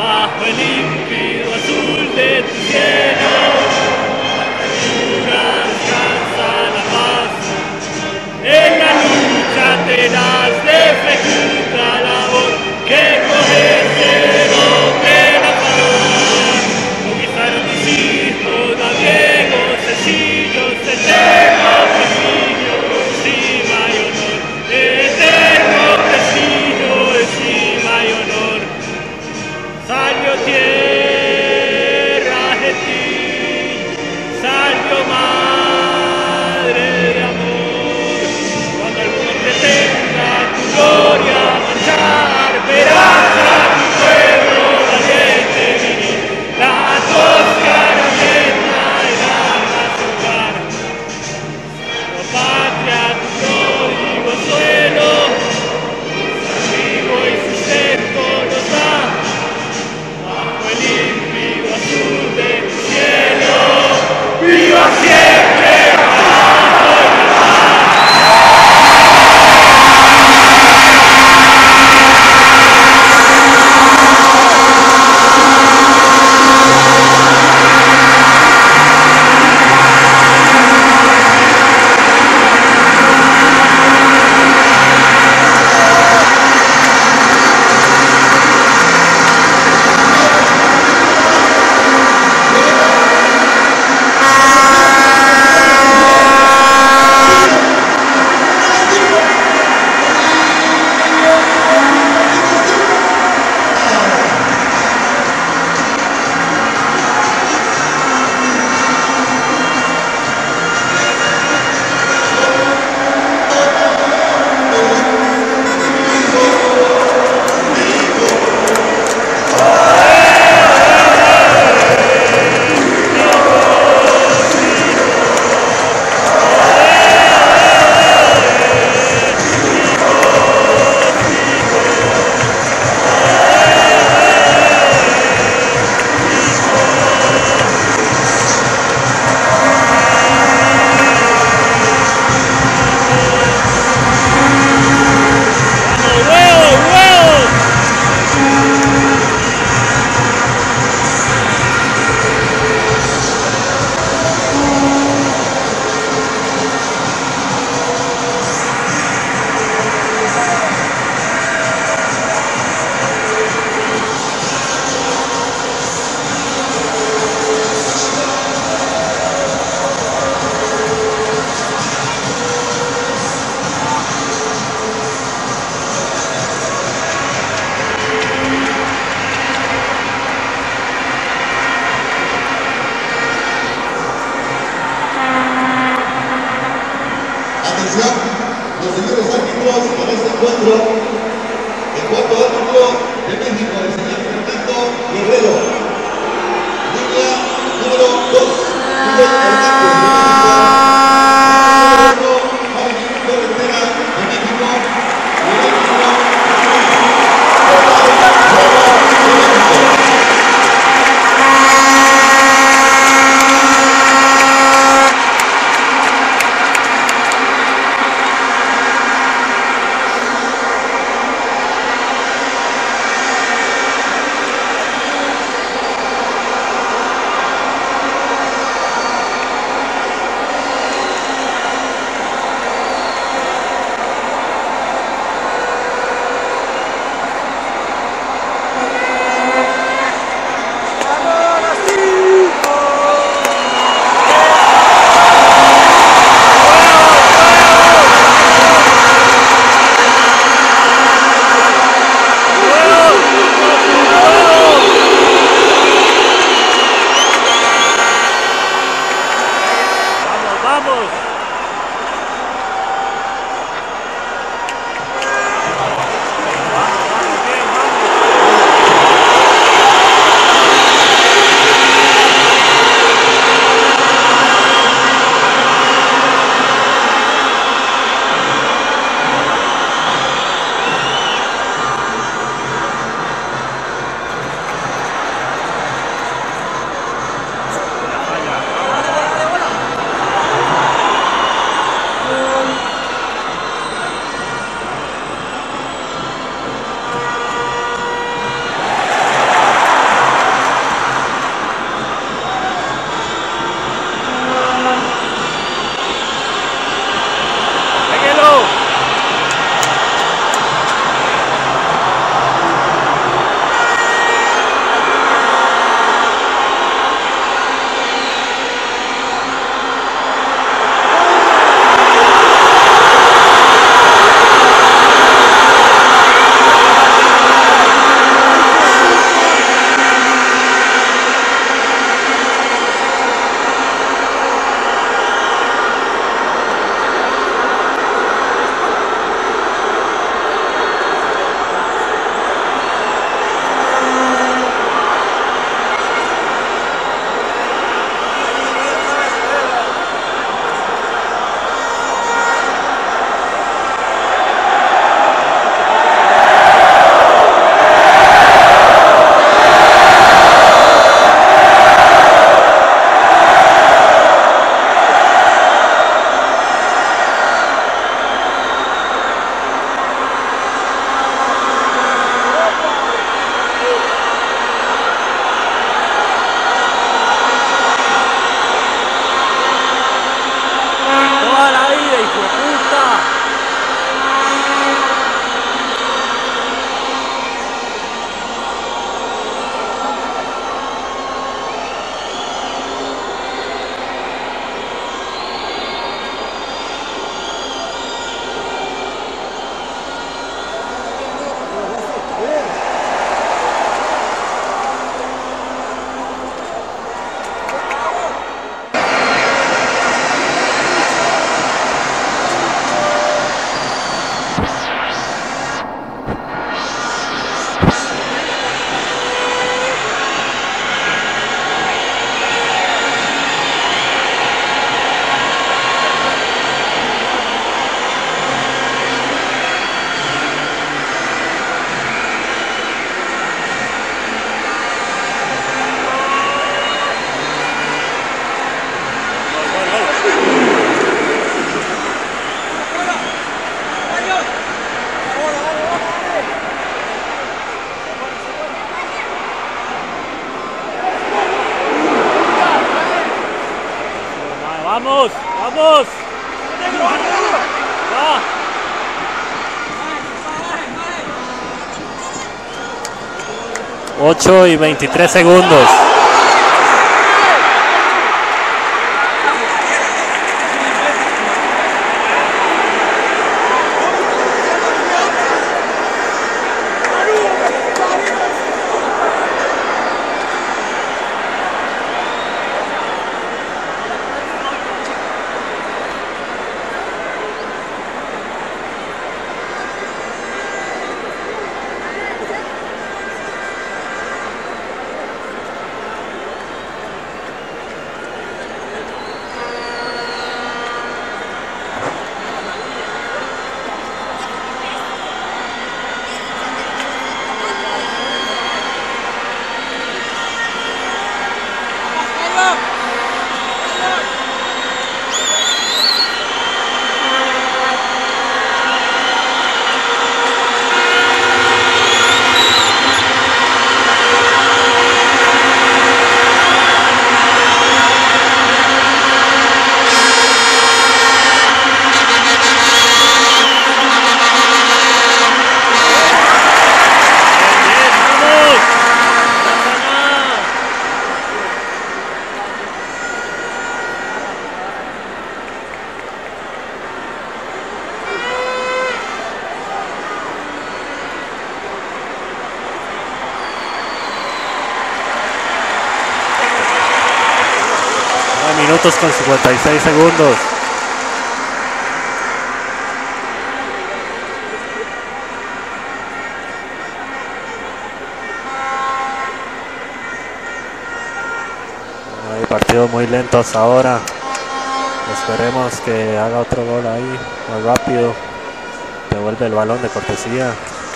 bajo el límpido azul de tu cielo, descansa la paz, en la lucha tenaz de fecunda labor que cohete de la paz. Conquistaron tus hijos, gallegos, sencillos, eterno prestigio, estima y honor, eterno prestigio, estima y honor. Salió tierra gentil, salió madre de amor. Cuando alguno pretenda tu gloria manchar, verás a tu pueblo valiente vivir. La tosca herramienta el alma hogar. Oh patria, tu pródigo suelo, vivo y sustento nos da. Bajo el límpido azul de tu cielo, ¡viva siempre! Vamos, vamos. Va. 8 y 23 segundos. Minutos con 56 segundos. Hay partidos muy lentos ahora. Esperemos que haga otro gol ahí, más rápido. Devuelve el balón de cortesía.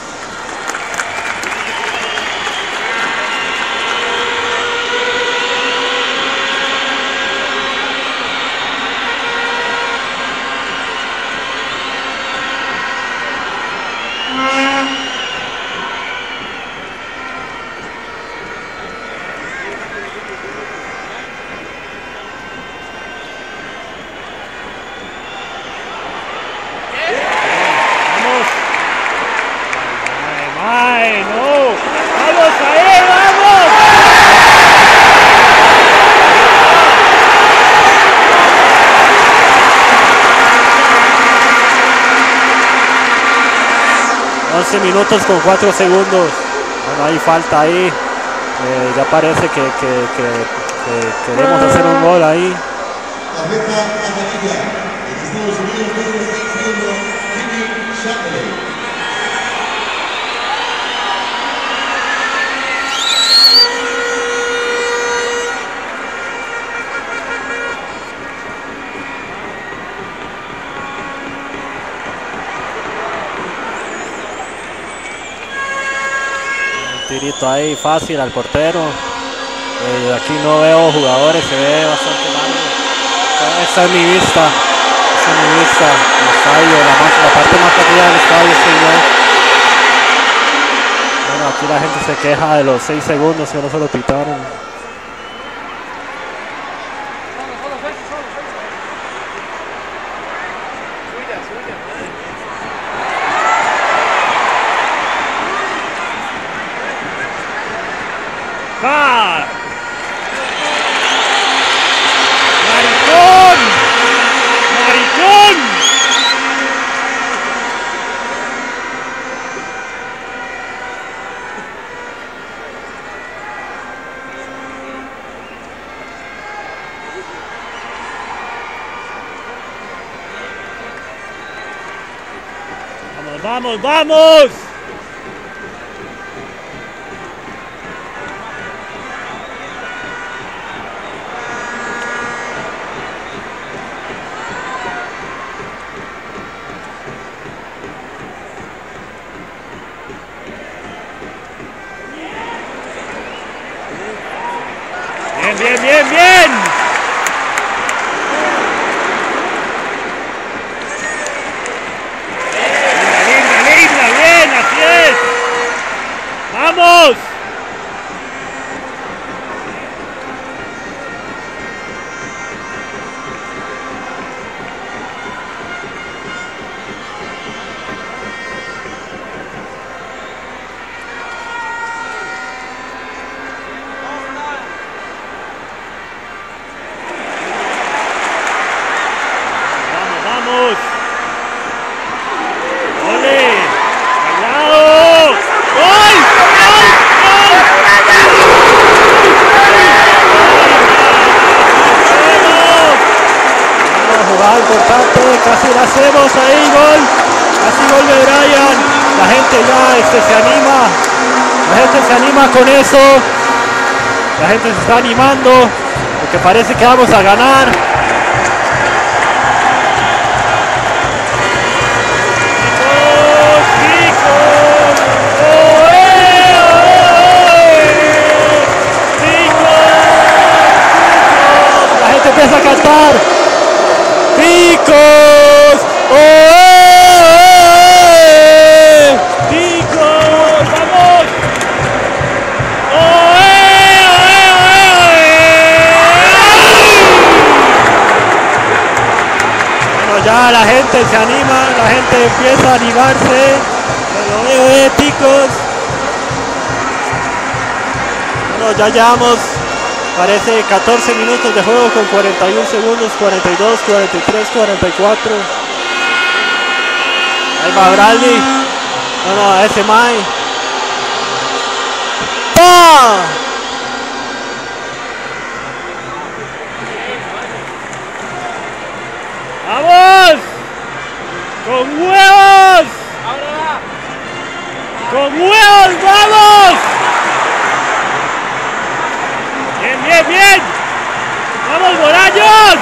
Minutos con 4 segundos. Bueno, hay falta ahí. Ya parece que queremos hacer un gol ahí. Tirito ahí fácil al portero. Aquí no veo jugadores, se ve bastante largo. Esta es mi vista. Esta es mi vista. El estadio, la parte más arriba del estadio estoy yo. Bueno, aquí la gente se queja de los 6 segundos que no se lo pitaron. ¡Va! ¡Maricón! ¡Maricón! ¡Vamos, vamos, vamos! Bien, bien, bien. Linda, linda, linda, bien, así es. Vamos. importante, casi la hacemos ahí, gol. Casi gol de Brian. La gente ya se anima. La gente se anima con eso. La gente se está animando porque parece que vamos a ganar. La gente empieza a cantar. ¡Ticos! ¡Ticos! ¡Vamos! Bueno, ya la gente se anima, la gente empieza a animarse. Ticos. Bueno, ya llevamos, parece 14 minutos de juego con 41 segundos, 42, 43, 44. Ahí va Bradley. No, ese Mai. ¡Pah! ¡Vamos! ¡Con huevos! ¡Con huevos, vamos! ¡Bien, bien, bien! ¡Vamos, Bolaños!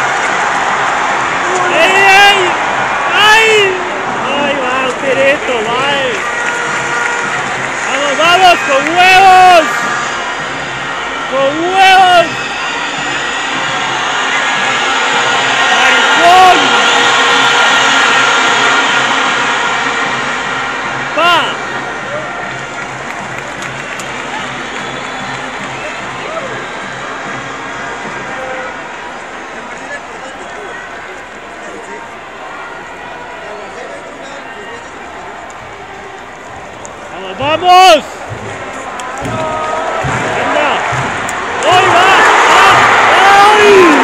¡Ay, ay! ¡Ay! ¡Ay, va, Pereto, va! ¡Vamos, vamos! ¡Con huevos! ¡Con huevos! ¡Maricón! ¡Pa! ¡Vamos, vamos! ¡Anda! ¡Ay, va! ¡Ah! ¡Ay!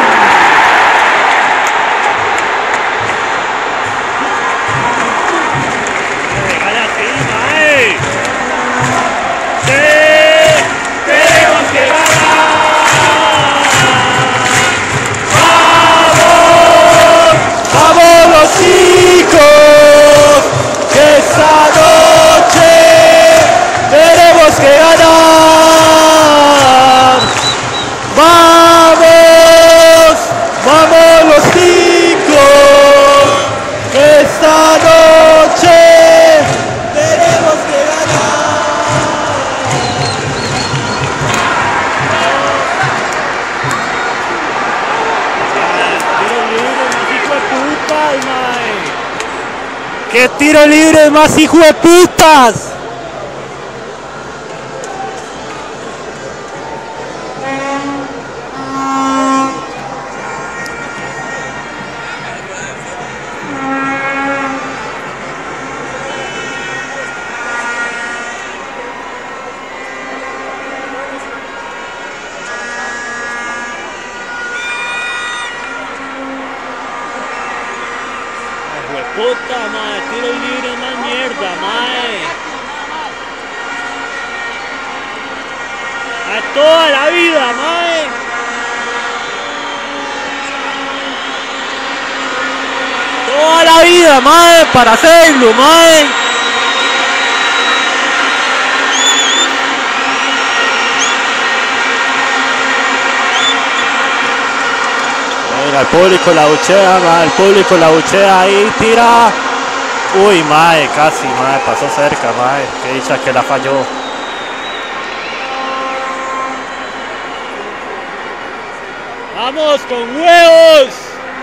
¡Qué tiro libre más hijo de putas! Puta madre, tiro libre más mierda, mae. A toda la vida, mae. Toda la vida, mae, para hacerlo, mae. El público la buchea, mae, el público la buchea ahí, tira. Uy, mae, casi, mae, pasó cerca, mae. Qué dicha que la falló. ¡Vamos con huevos!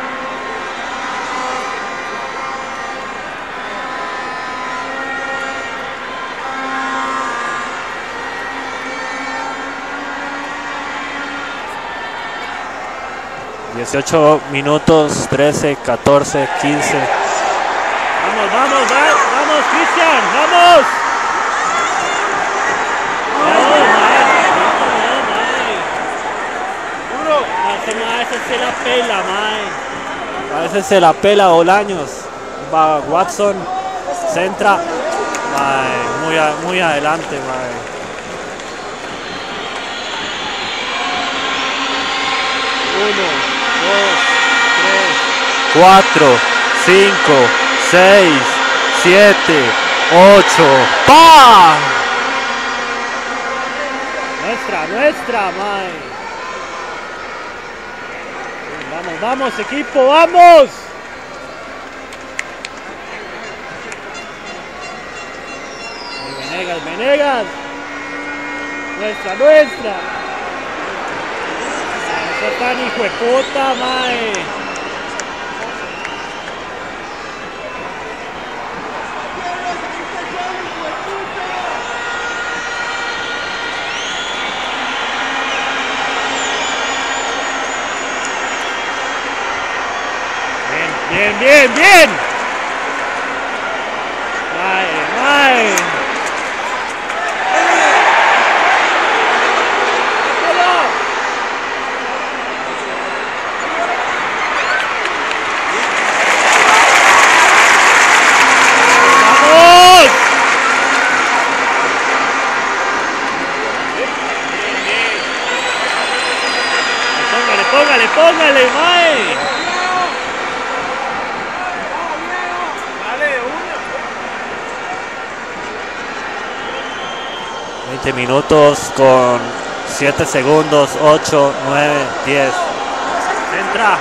$18 minutos, 13, 14, 15. Vamos, vamos, vamos, Cristian, vamos. A veces se la pela, mae. A veces se la pela Bolaños. Va Watson, centra. Mae, muy adelante, mae. Uno, dos, tres, 4, 5, 6, 7, 8. ¡Pam! Nuestra, mae. Vamos, equipo, vamos. Venegas. Nuestra. Eso tan hijo de puta, mae. Bien. Mae. ¡Vamos! Póngale, mae. 20 minutos con 7 segundos, 8, 9, 10. Entra.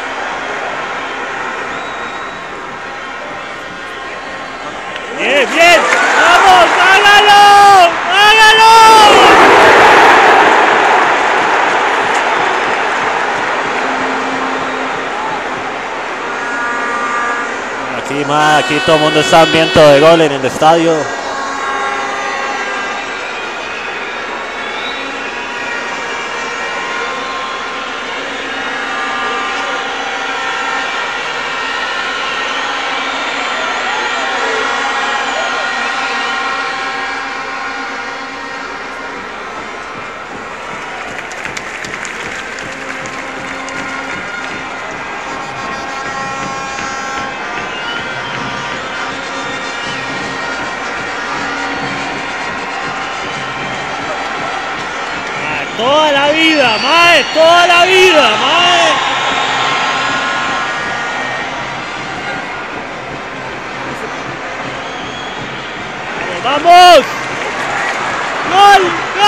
Bien. ¡Vamos! ¡Hágalo! Aquí todo el mundo está hambriento de gol en el estadio. Toda la vida, mae. ¡Vamos! ¡Gol!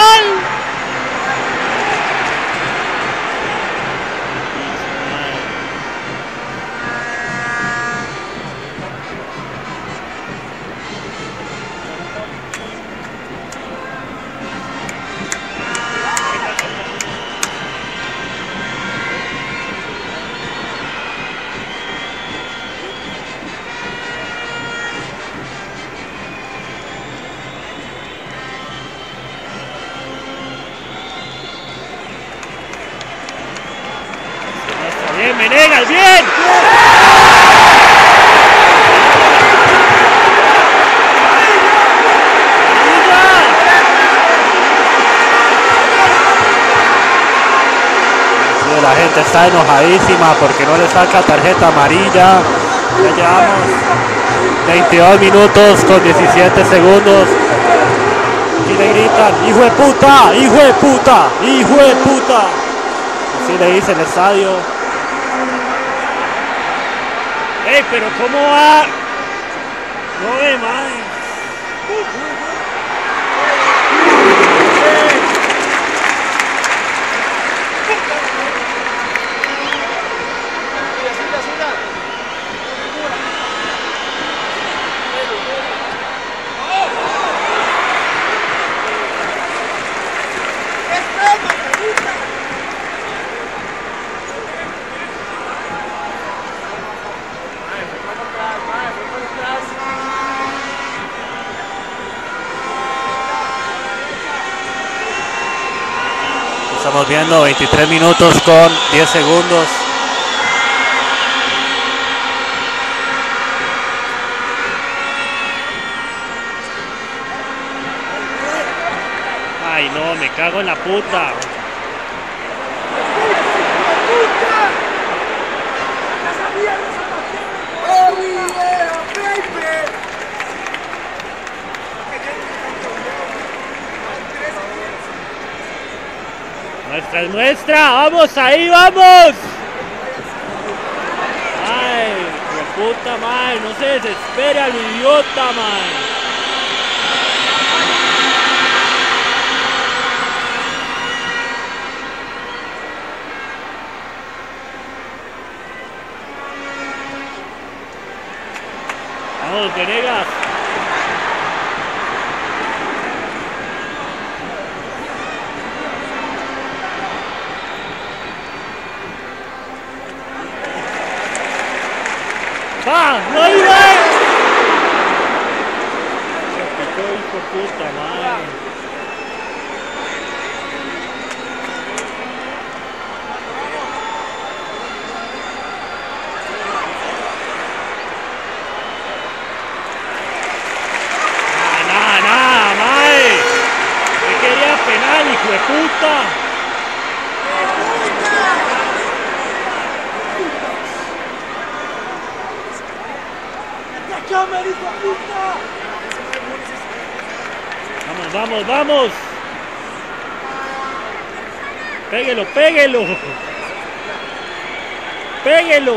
Bien, Venegas, bien. Sí, la gente está enojadísima porque no le saca tarjeta amarilla. Ya llevamos 22 minutos con 17 segundos. Y le gritan, ¡hijo de puta! Así le dice el estadio. ¡Ey, pero cómo va! No ve, mae. Estamos viendo 23 minutos con 10 segundos. Ay, no, me cago en la puta. Nuestra, vamos ahí, vamos. Ay. puta, mae. No se desespere al idiota, mae. Vamos, Venegas. ¡Va! ¡No iba! Se picó, hijo de puta madre. Nada, madre. Me quería penal, hijo de puta. Vamos, vamos. Péguelo, péguelo. Péguelo.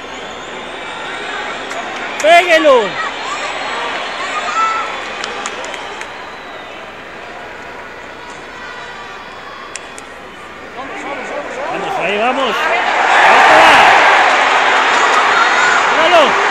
Péguelo. Vamos, ahí vamos. ¡Hágalo!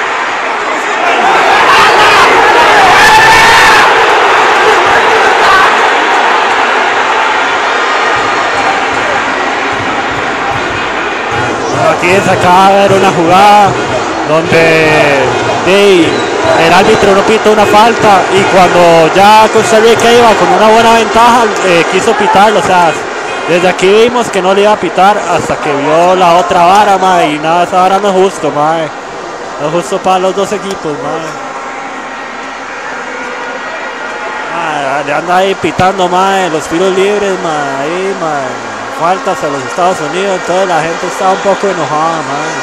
Aquí se acaba de ver una jugada donde el árbitro no pitó una falta y cuando ya Costa Rica iba con una buena ventaja quiso pitarlo, o sea, desde aquí vimos que no le iba a pitar hasta que vio la otra vara, mae, y nada, esa vara no es justo, mae. No es justo para los dos equipos, mae. Le anda ahí pitando, mae, los tiros libres, mae, ahí, mae. Faltas a los Estados Unidos, entonces la gente está un poco enojada, man.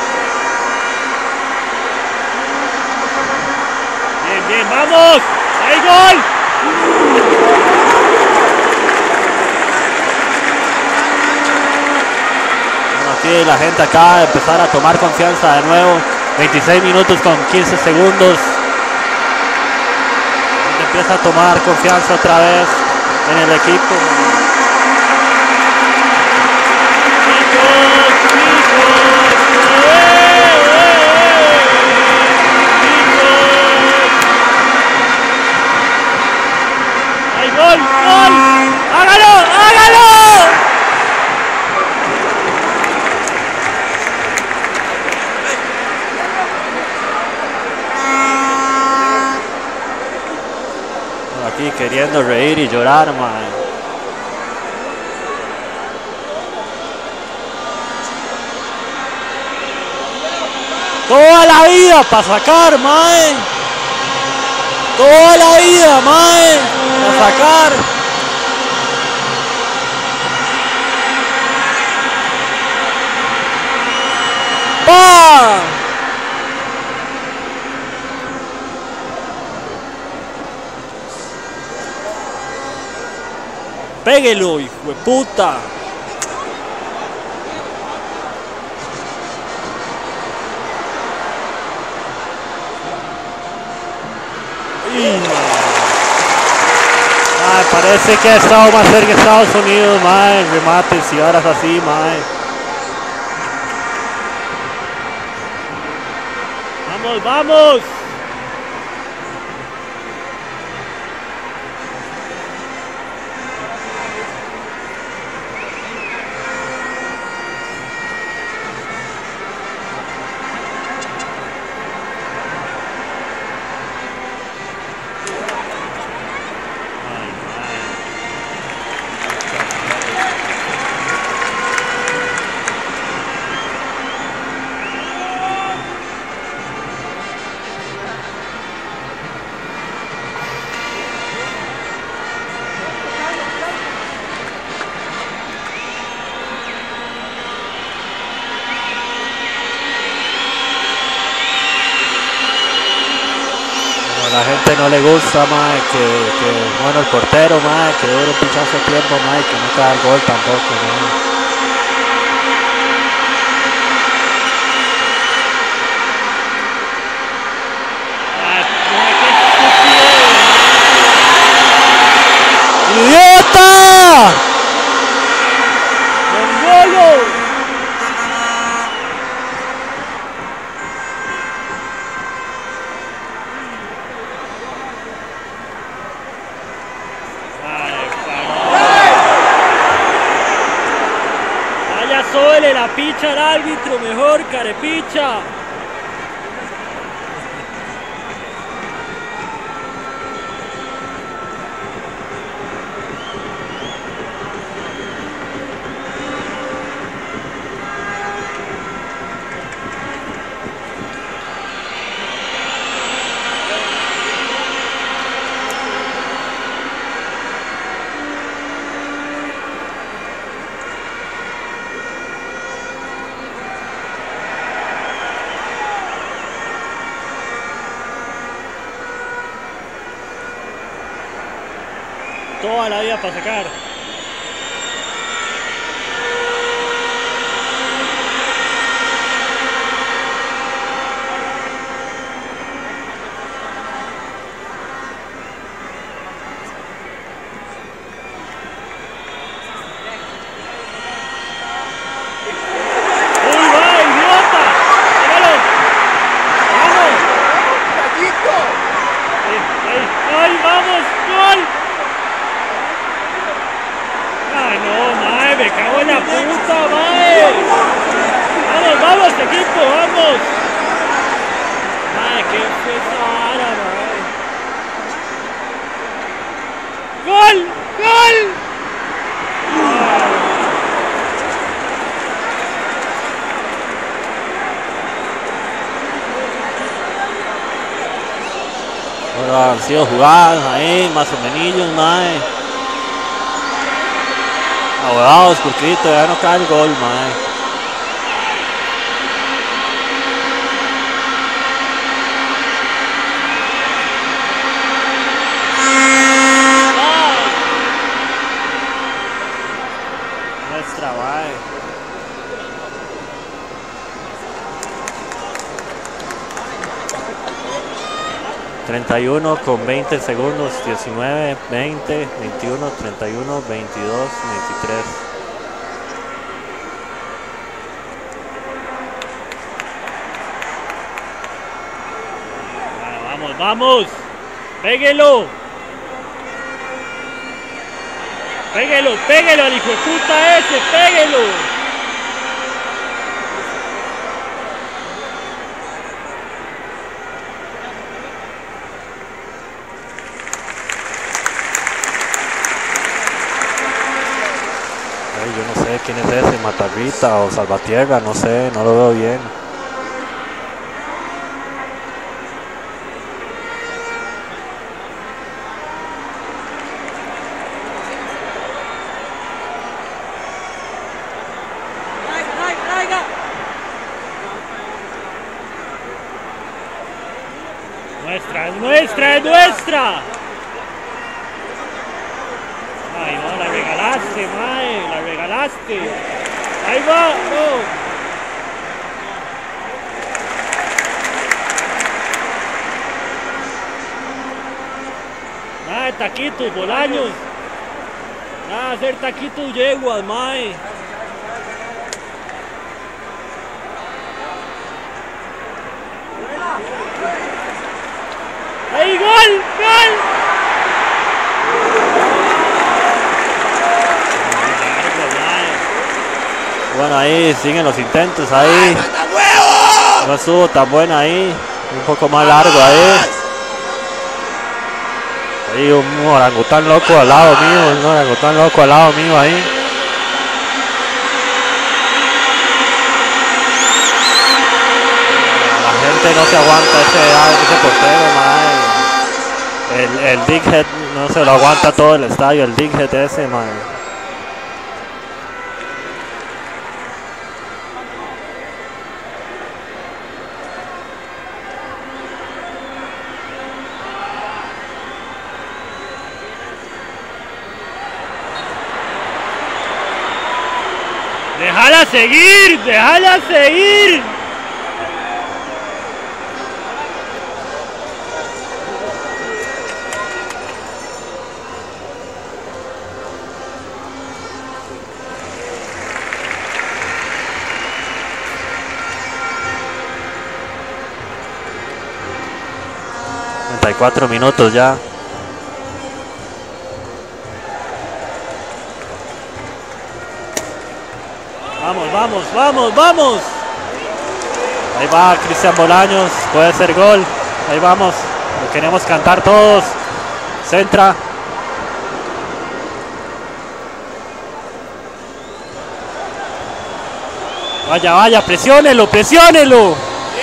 Bien, bien, vamos. ¡Hay gol! Bueno, aquí la gente acaba de empezar a tomar confianza de nuevo. 26 minutos con 15 segundos. Empieza a tomar confianza otra vez en el equipo. ¡Gol! ¡Gol! ¡Hágalo! ¡Hágalo! Aquí queriendo reír y llorar, man. Toda la vida para sacar, mae. Toda la vida, mae. Para sacar. ¡Pam! Péguelo, hijo de puta. Ay, parece que ha estado más cerca de Estados Unidos, mae, en remates y horas así, mae. Vamos, vamos. La gente no le gusta, mae, que bueno el portero, mae, que dure un pinchazo de tiempo, mae, que no cae el gol tampoco, mae. ¡Mongolo! Vaya, sóbele la picha al árbitro, mejor, carepicha. Toda la vida para sacar. ¡Uy, va, idiota! ¡Vámonos! ¡Vamos! ¡Ay, vamos! ¡Gol! ¡Ay, no, mae! ¡Me cago en la puta, mae! ¡Vamos, vamos, equipo! ¡Vamos! ¡Mae, qué pesada, mae! ¡Gol! ¡Gol! Bueno, han sido jugadas ahí, más o menos, mae. Abogados, Curquito, ya no cae el gol, mae. Nuestra, mae. ...31 con 20 segundos... ...19, 20, 21, 31, 22, 23... ¡Vamos, vamos! ¡Péguelo! ¡Péguelo, péguelo al hijo de puta ese! ¡Péguelo! Yo no sé quién es ese, Matarrita o Salvatierra, no sé, no lo veo bien. ¡Nuestra, es nuestra, es nuestra! ¡Ay, no, la regalaste, mae! ¡La regalaste! ¡Ahí va! ¡No! Nada de taquitos, Bolaños. Nada de hacer taquitos yeguas, mae. ¡Ahí, gol! ¡Gol! Bueno, ahí siguen los intentos, ahí. No estuvo tan buena ahí. Un poco más largo ahí. Ahí un orangután loco al lado mío. Un orangután loco al lado mío ahí. La gente no se aguanta ese portero, mae. El Dighead no se lo aguanta todo el estadio. El Dighead ese, mae. ¡Déjala seguir! ¡Déjala seguir! 34 minutos ya. Vamos, vamos, vamos, vamos. Ahí va Cristian Bolaños, puede ser gol. Ahí vamos, lo queremos cantar todos. Centra. Vaya, vaya, presiónelo, presiónelo.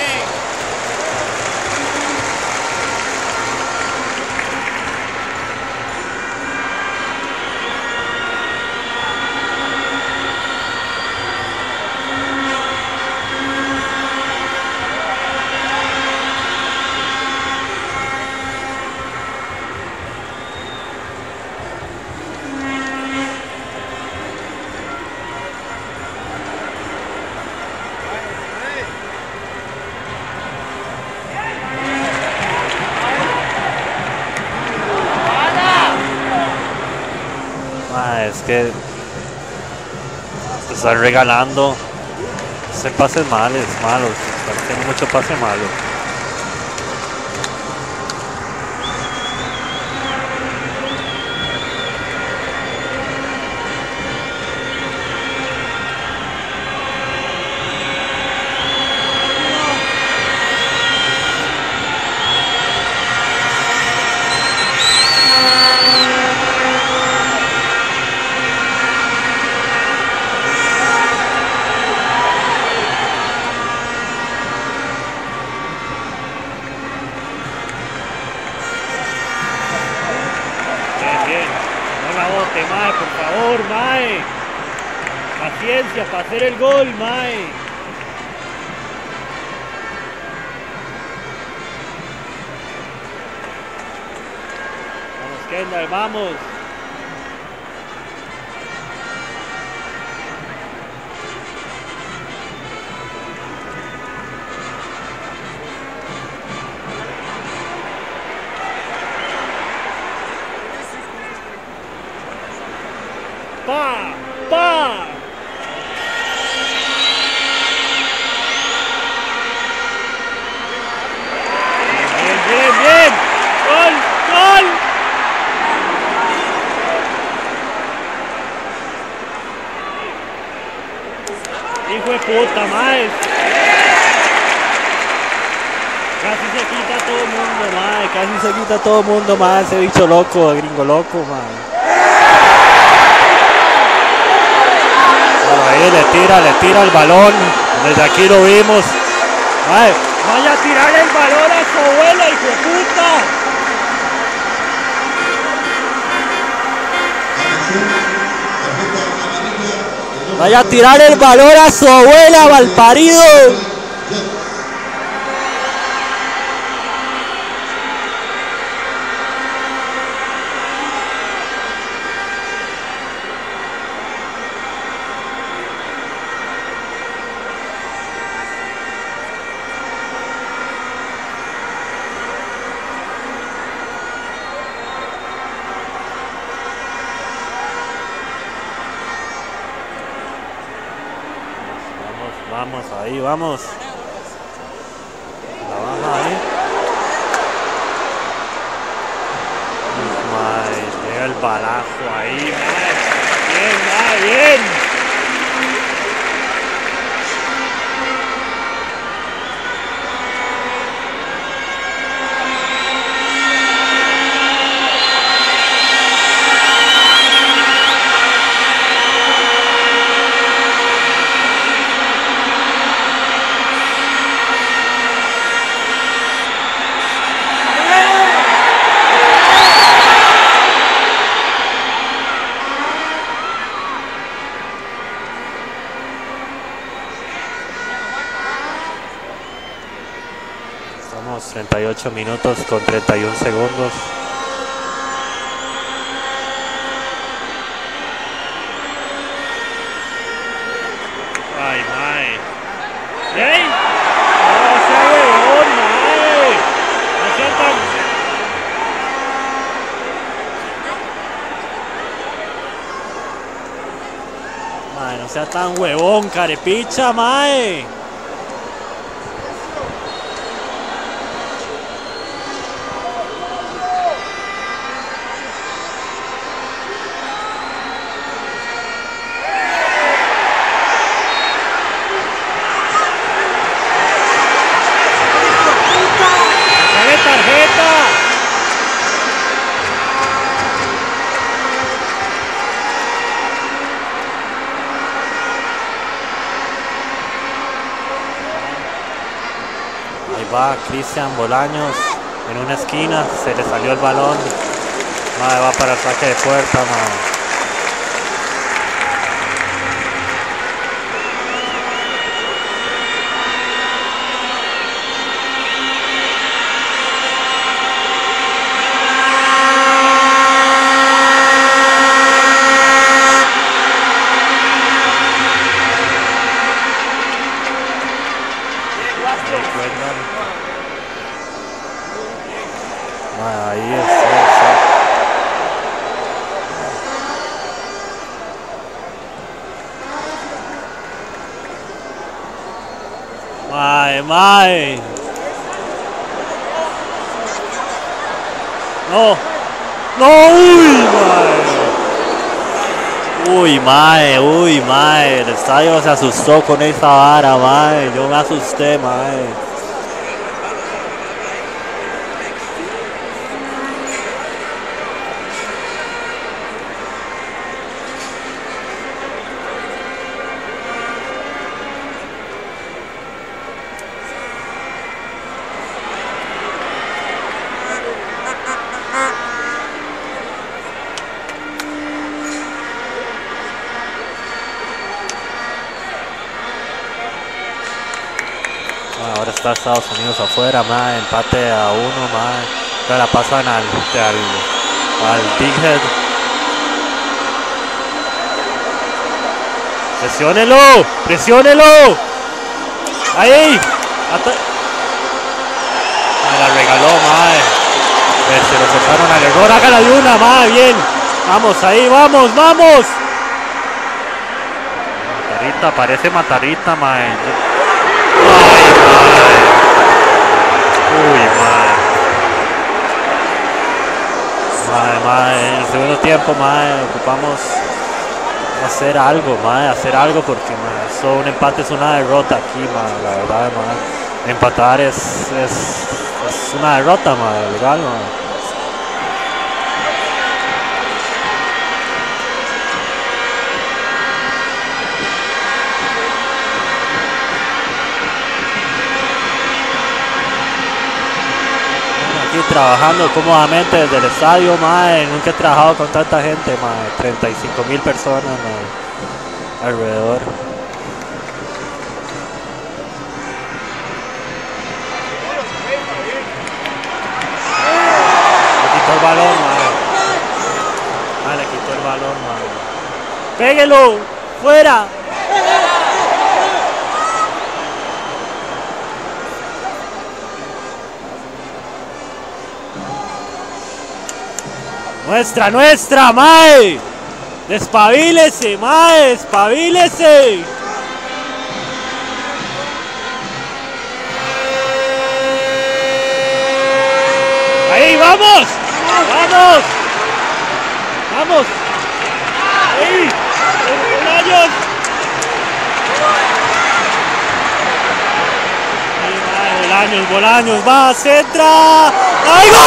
Es que se están regalando. Ese pase es malo, es malo. Están haciendo mucho pase malo. Mae, por favor, Mae. Paciencia para hacer el gol, Mae. Vamos, Kendall, vamos. ¡Pa! ¡Pa! Bien, bien, bien. ¡Gol! ¡Gol! Hijo de puta, mae. Casi se quita todo el mundo, mae. Casi se quita todo el mundo, mae. Ese bicho loco, gringo loco, mae. Ahí le tira el balón. Desde aquí lo vimos. Ay, vaya a tirar el balón a su abuela, hijo de puta. Vaya a tirar el balón a su abuela, malparido. Vamos, ahí, vamos. La baja ahí. Madre, llega el balazo ahí, madre. Bien, madre, bien. Estamos 38 minutos con 31 segundos. Ay, mae. ¡Ey! ¡No sea huevón, mae! ¡No sea tan... Mae, no sea tan huevón, carepicha, mae. va Cristian Bolaños en una esquina, se le salió el balón, mae, va para el saque de puerta, mae. Ahí es. Mae. No. Uy, mae. El estadio se asustó con esa vara, mae. Yo me asusté, mae. Ahora está Estados Unidos afuera, mae, empate a 1, mae. Ahora la pasan al Big Head. ¡Presiónelo! ¡Ahí! La regaló, mae. Se lo forzaron al error. Hágala de una, mae, bien. Vamos, ahí, vamos. Matarrita, parece Matarrita, mae. Uy, mae, en el segundo tiempo, mae, ocupamos hacer algo porque, mae, solo un empate es una derrota aquí, mae, la verdad, mae. Empatar es una derrota, mae, legal, mae. Trabajando cómodamente desde el estadio, mae. Nunca he trabajado con tanta gente, mae. 35,000 personas, mae, alrededor. Le quitó el balón, mae. Le quitó el balón, mae. ¡Péguelo! ¡Fuera! Nuestra, mae. Despabilese, mae, despabilese. Ahí, vamos. Ahí, Bolaños, va, centra. ¡Ahí, gol!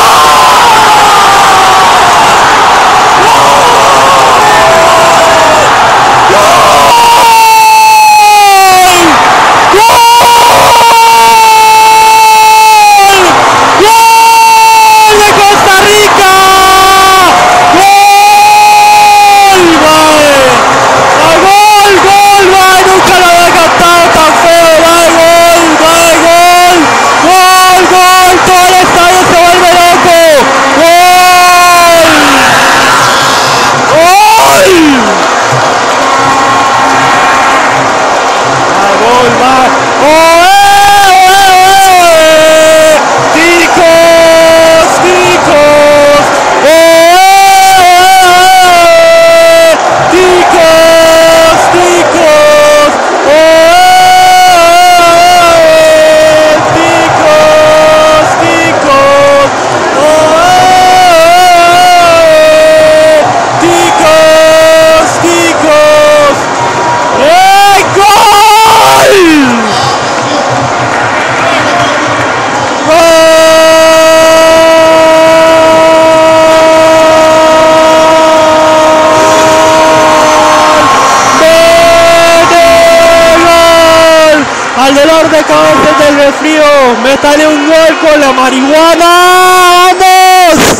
al dolor de cabeza del resfrío, métale un gol con la marihuana. ¡Vamos!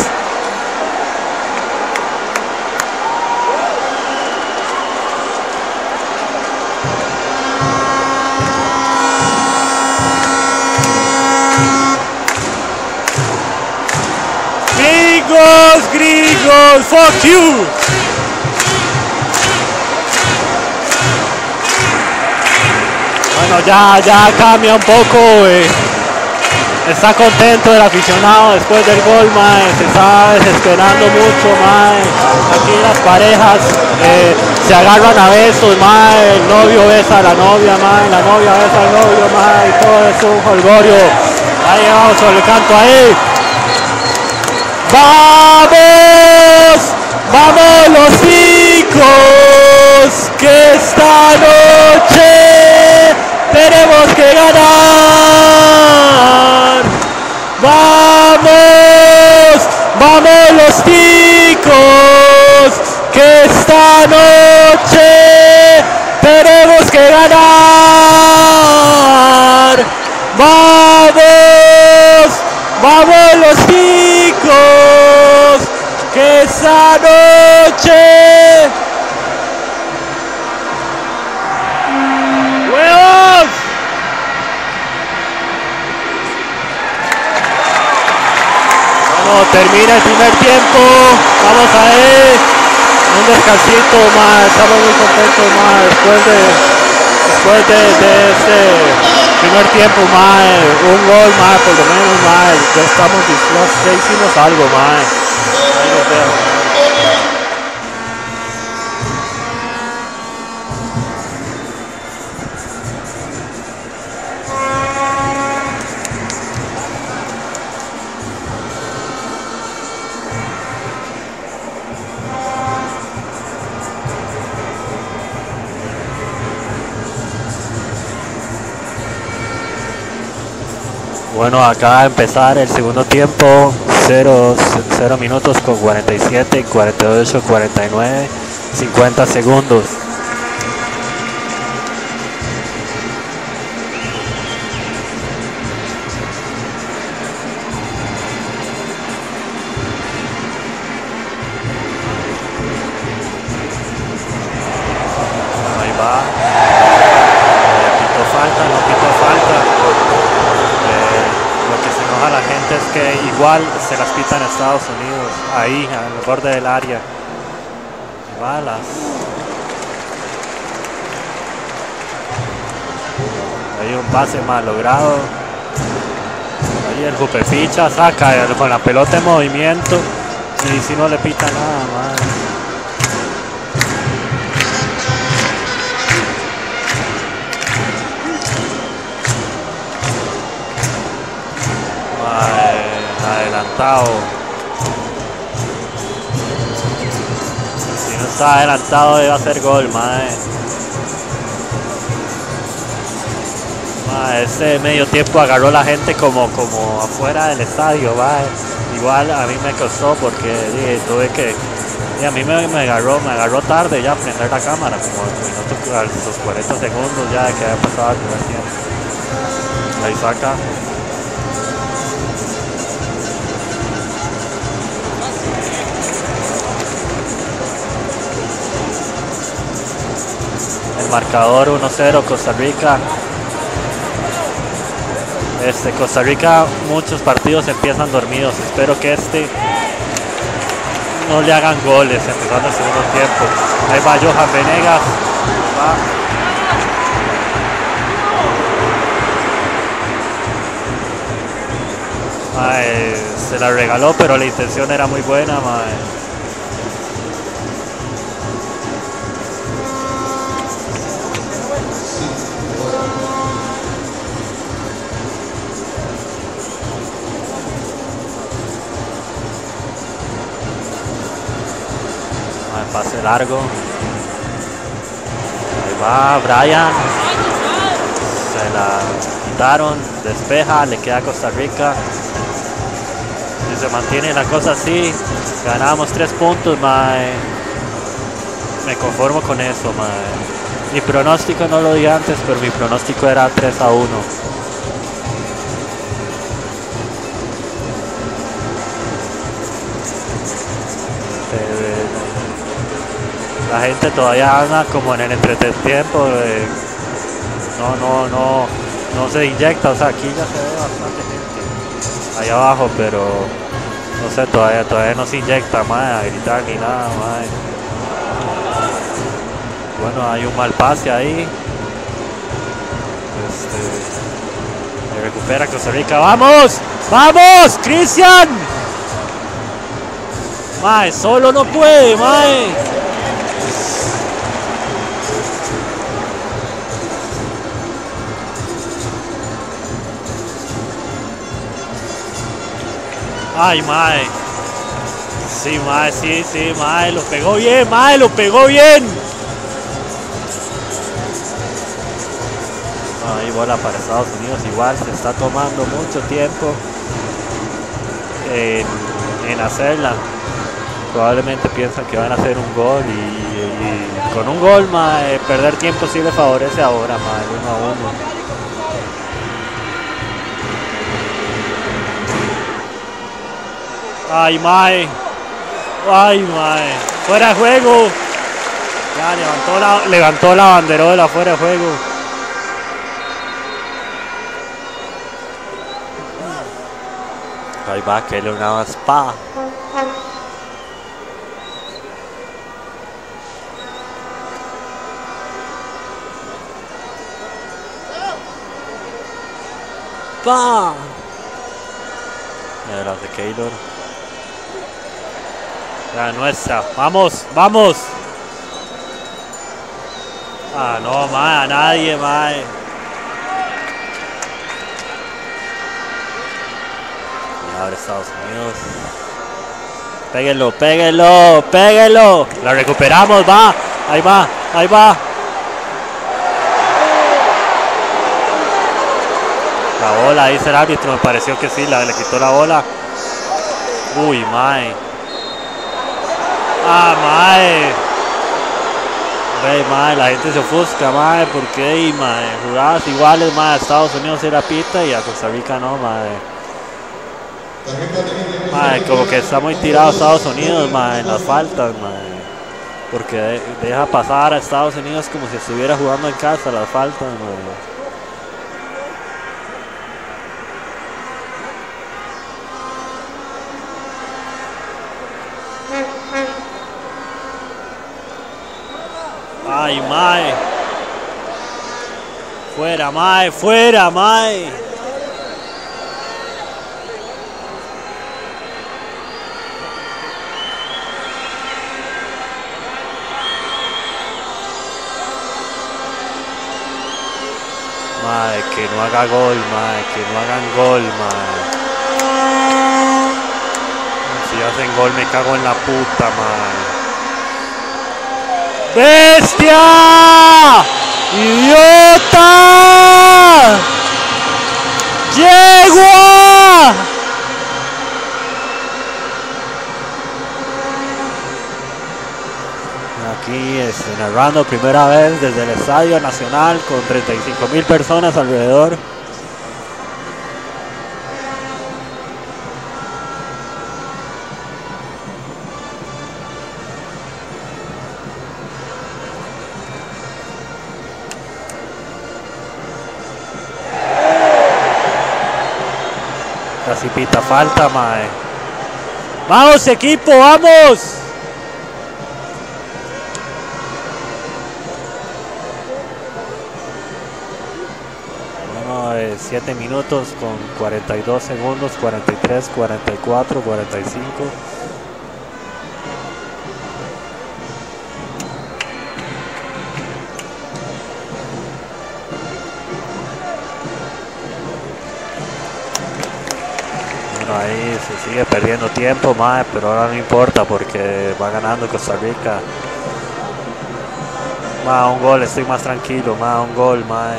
Gringos, fuck you. Bueno, ya cambia un poco, está contento el aficionado después del gol, mae. Se está desesperando mucho, mae. Aquí las parejas se agarran a besos, mae. El novio besa a la novia, mae. La novia besa al novio, mae. Y todo es un jolgorio. Ahí vamos sobre el canto ahí. ¡Vamos! ¡Vamos los chicos! Que esta noche tenemos que ganar. ¡Vamos! ¡Vamos los chicos! Que esta noche tenemos que ganar. ¡Vamos! ¡Vamos los chicos! Que esta noche... ¡Huevos! Bueno, termina el primer tiempo. Vamos a ir. Un descansito, más. Estamos muy contentos, más. Después de este primer tiempo, más. Un gol, más, por lo menos, más. Ya hicimos algo, más. Ahí nos vemos. Bueno, acaba de empezar el segundo tiempo, 0 minutos con 47, 48, 49, 50 segundos. Ahí va. Quitó falta, no quitó falta. Lo que se enoja a la gente es que igual se las pitan en Estados Unidos, ahí, al borde del área. Balas. Ahí un pase mal logrado. Ahí el Jupeficha saca con la pelota en movimiento. Y si no le pita nada, man. Adelantado. Si no está adelantado debe hacer gol, mae. Este medio tiempo agarró la gente como afuera del estadio, mae. Igual a mí me costó porque tuve que... a mí me agarró tarde ya prender la cámara, como a los 40 segundos ya de que había pasado el primer tiempo. Ahí saca. El marcador 1-0 Costa Rica. Costa Rica, muchos partidos empiezan dormidos. Espero que no le hagan goles empezando el segundo tiempo. Ahí va Johan Venegas. Se la regaló, pero la intención era muy buena, mae. Pase largo. Ahí va Brian. Se la quitaron. Despeja. Le queda a Costa Rica. Si se mantiene la cosa así, ganamos 3 puntos, mae. Me conformo con eso, mae. Mi pronóstico no lo di antes, pero mi pronóstico era 3-1. La gente todavía anda como en el entretiempo. No se inyecta. O sea, aquí ya se ve bastante gente ahí abajo, pero no sé, todavía no se inyecta, mae, a gritar ni nada, mae. Bueno, hay un mal pase ahí. Se recupera Costa Rica. ¡Vamos! ¡Vamos! ¡Cristian! Mae, solo no puede, mae. Ay, mae. Sí, mae, sí, mae. Lo pegó bien, mae, lo pegó bien. Ahí bola para Estados Unidos. Igual se está tomando mucho tiempo en hacerla. Probablemente piensan que van a hacer un gol y con un gol, mae, perder tiempo sí le favorece ahora, mae, 1-1. Ay, mae. Ay, mae. Fuera de juego. Ya levantó la banderola, fuera de juego. Ahí va, que le una spa. Pa. Mira las de Keylor. La nuestra. Vamos, vamos. Ah, no, mae, a nadie, mae. Y ahora Estados Unidos. Péguenlo, péguenlo, péguenlo. La recuperamos, va. Ahí va, ahí va. La bola, dice el árbitro, me pareció que sí, le quitó la bola. Uy, mae. Ah, mae. Ve, mae, la gente se ofusca, mae, ¿por qué? Mae, jugadas iguales, mae, a Estados Unidos era pita y a Costa Rica no, mae. Mae, como que está muy tirado Estados Unidos, mae, en las faltas, mae. Porque deja pasar a Estados Unidos como si estuviera jugando en casa las faltas, mae. Ay, mae. Fuera, mae, fuera, mae. Mae, que no haga gol, mae, que no hagan gol, mae. Si hacen gol me cago en la puta, mae. ¡Bestia! ¡Idiota! ¡Yegua! Aquí narrando primera vez desde el Estadio Nacional con 35,000 personas alrededor. Casi pita falta, mae. ¡Vamos, equipo, vamos! Bueno, 7 minutos con 42 segundos, 43, 44, 45. Ahí se sigue perdiendo tiempo, mae, pero ahora no importa porque va ganando Costa Rica. Mae, un gol, estoy más tranquilo, mae, un gol, mae.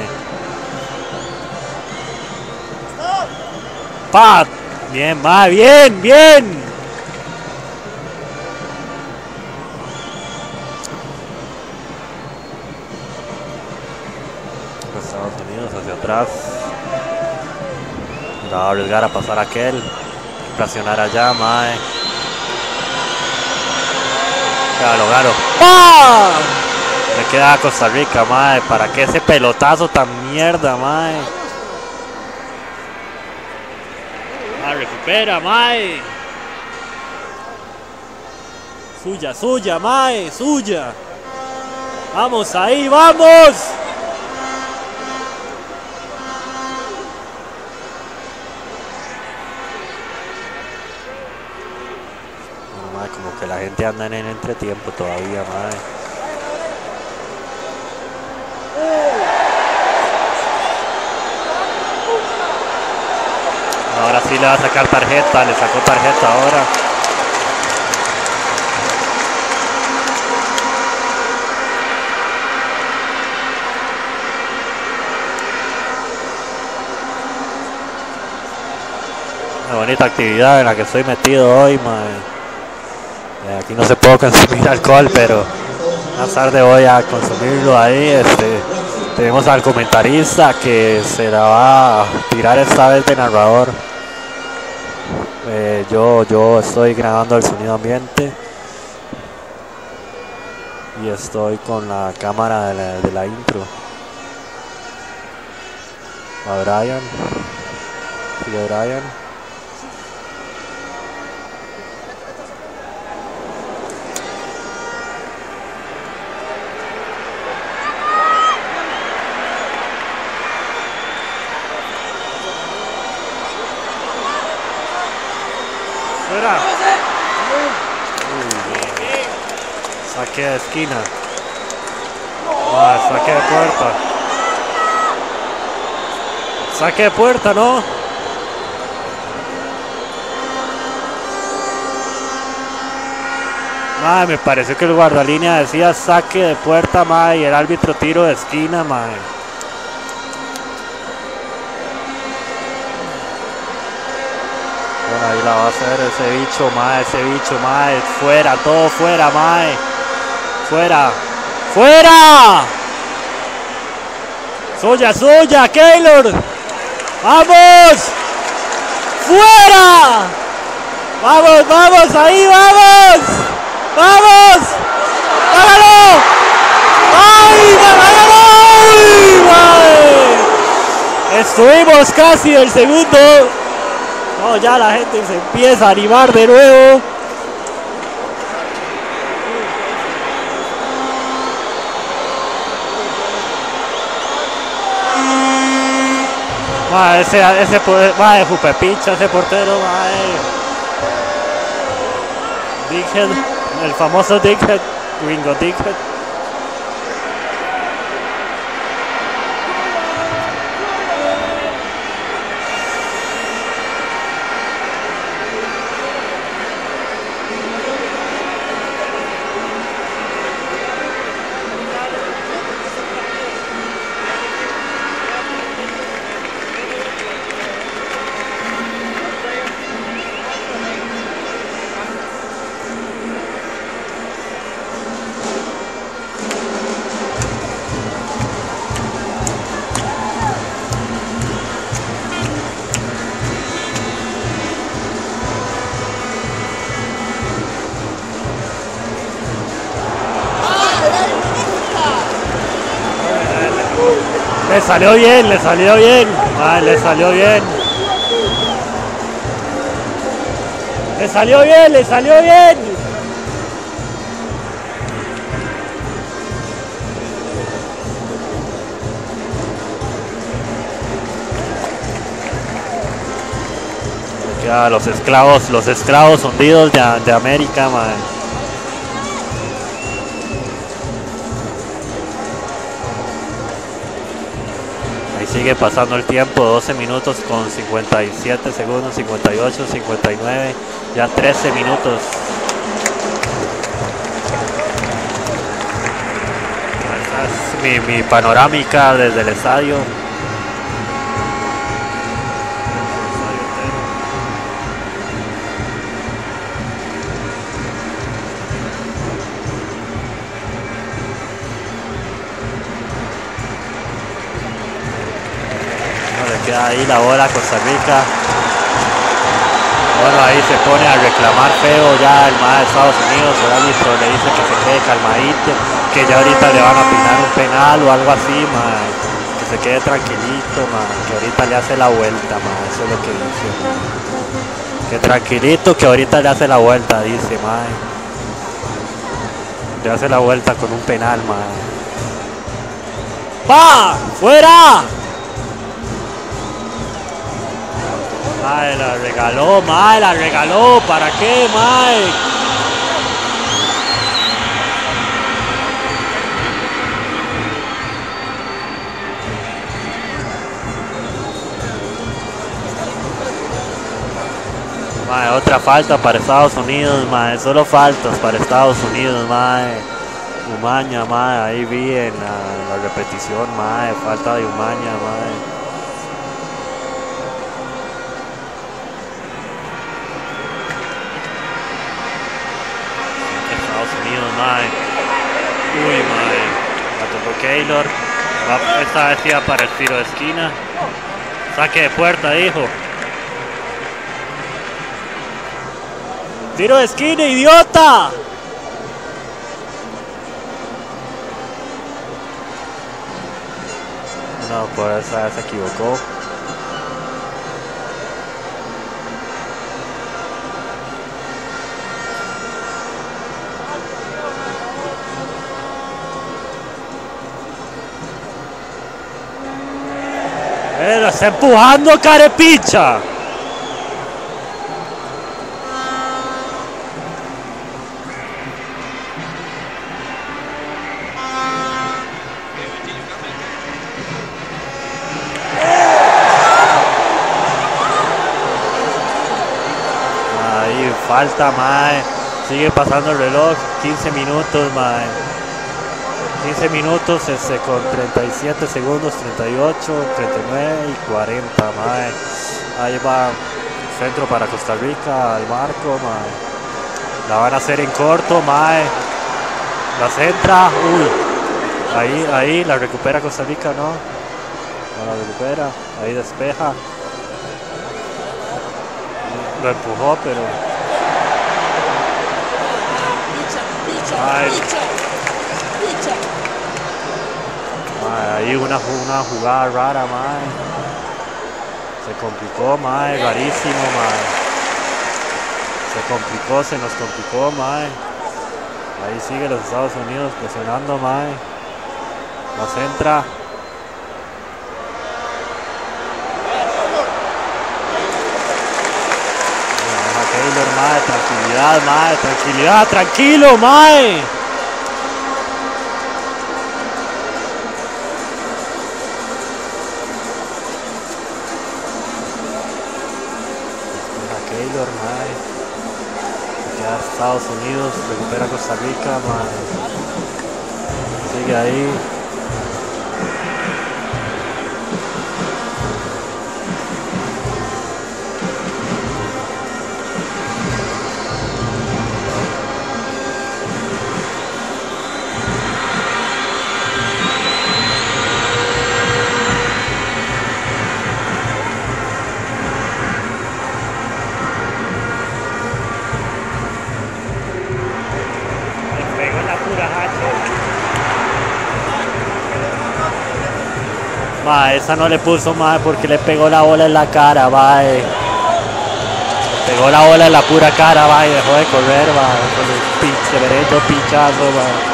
¡Pat! Bien, mae, bien, bien. Estados Unidos hacia atrás. La va a arriesgar a pasar a aquel. Presionar allá, mae. Galo, Galo. ¡Ah! Le queda a Costa Rica, mae. ¿Para qué ese pelotazo tan mierda, mae? Recupera, mae. Suya, suya, mae, suya. Vamos ahí, vamos. No, mae, como que la gente anda en el entretiempo todavía, mae. Ahora sí le va a sacar tarjeta, le sacó tarjeta ahora. Una bonita actividad en la que estoy metido hoy, mae. Aquí no se puede consumir alcohol, pero más tarde voy a consumirlo ahí. Tenemos al comentarista que se la va a tirar esta vez de narrador. Yo estoy grabando el sonido ambiente y estoy con la cámara de la intro. A Brian. Sigue Brian. Saque de esquina. Saque de puerta. Saque de puerta, ¿no? Me pareció que el guardalínea decía saque de puerta, y el árbitro tiro de esquina, Bueno, ahí la va a hacer ese bicho, fuera, todo fuera, fuera, fuera, suya, Keylor, vamos, fuera, vamos, ahí, vamos, ¡hágalo! ¡Ay, estuvimos casi el segundo. No, ya la gente se empieza a animar de nuevo. Ese Jupepicha, ese portero, Dickhead, el famoso Dickhead, Gringo Dickhead. Le salió bien, le salió bien. Le salió bien. Le salió bien, le salió bien. Ya, los esclavos hundidos de América, Sigue pasando el tiempo, 12 minutos con 57 segundos, 58, 59, ya 13 minutos. Esta es mi panorámica desde el estadio. queda ahí la bola Costa Rica. Bueno, ahí se pone a reclamar feo ya el mae de Estados Unidos. El árbitro le dice que se quede calmadito, que ya ahorita le van a opinar un penal o algo así, mae. Que se quede tranquilito, mae. Que ahorita le hace la vuelta, mae. Eso es lo que dice, mae. Que tranquilito, que ahorita le hace la vuelta, dice, mae. Le hace la vuelta con un penal, mae. ¡Va! ¡Fuera! Mae, la regaló, mae, la regaló. ¿Para qué, mae? Mae, otra falta para Estados Unidos, mae. Solo faltas para Estados Unidos, mae. Umaña, mae. Ahí vi en la repetición, mae. Falta de Umaña, mae. Mae. Uy, mae. La tocó Keylor. Esta vez iba para el tiro de esquina. Saque de puerta, dijo. ¡Tiro de esquina, idiota! No, pues esa vez se equivocó. ¡Lo está empujando, carepicha! Ahí falta, mae. Sigue pasando el reloj. 15 minutos, mae. 15 minutos con 37 segundos, 38, 39 y 40, mae. Ahí va centro para Costa Rica, al marco, mae. La van a hacer en corto, mae. La centra, uy. Ahí la recupera Costa Rica, ¿no? No la recupera, ahí despeja. Lo empujó, pero... Ay. Ahí una jugada rara, mae. Se complicó, mae. Rarísimo, mae. Se nos complicó, mae. Ahí sigue los Estados Unidos presionando, mae. La centra. Keylor, mae. Tranquilidad, mae. Tranquilidad, tranquilo, mae. Keylor, mae. Se queda Estados Unidos, recupera Costa Rica, mae. Sigue ahí. Mae, esa no le puso, mae, porque le pegó la bola en la cara, mae. Le pegó la bola en la pura cara, mae. Dejó de correr, mae. Con el pinche derecho pinchazo, mae.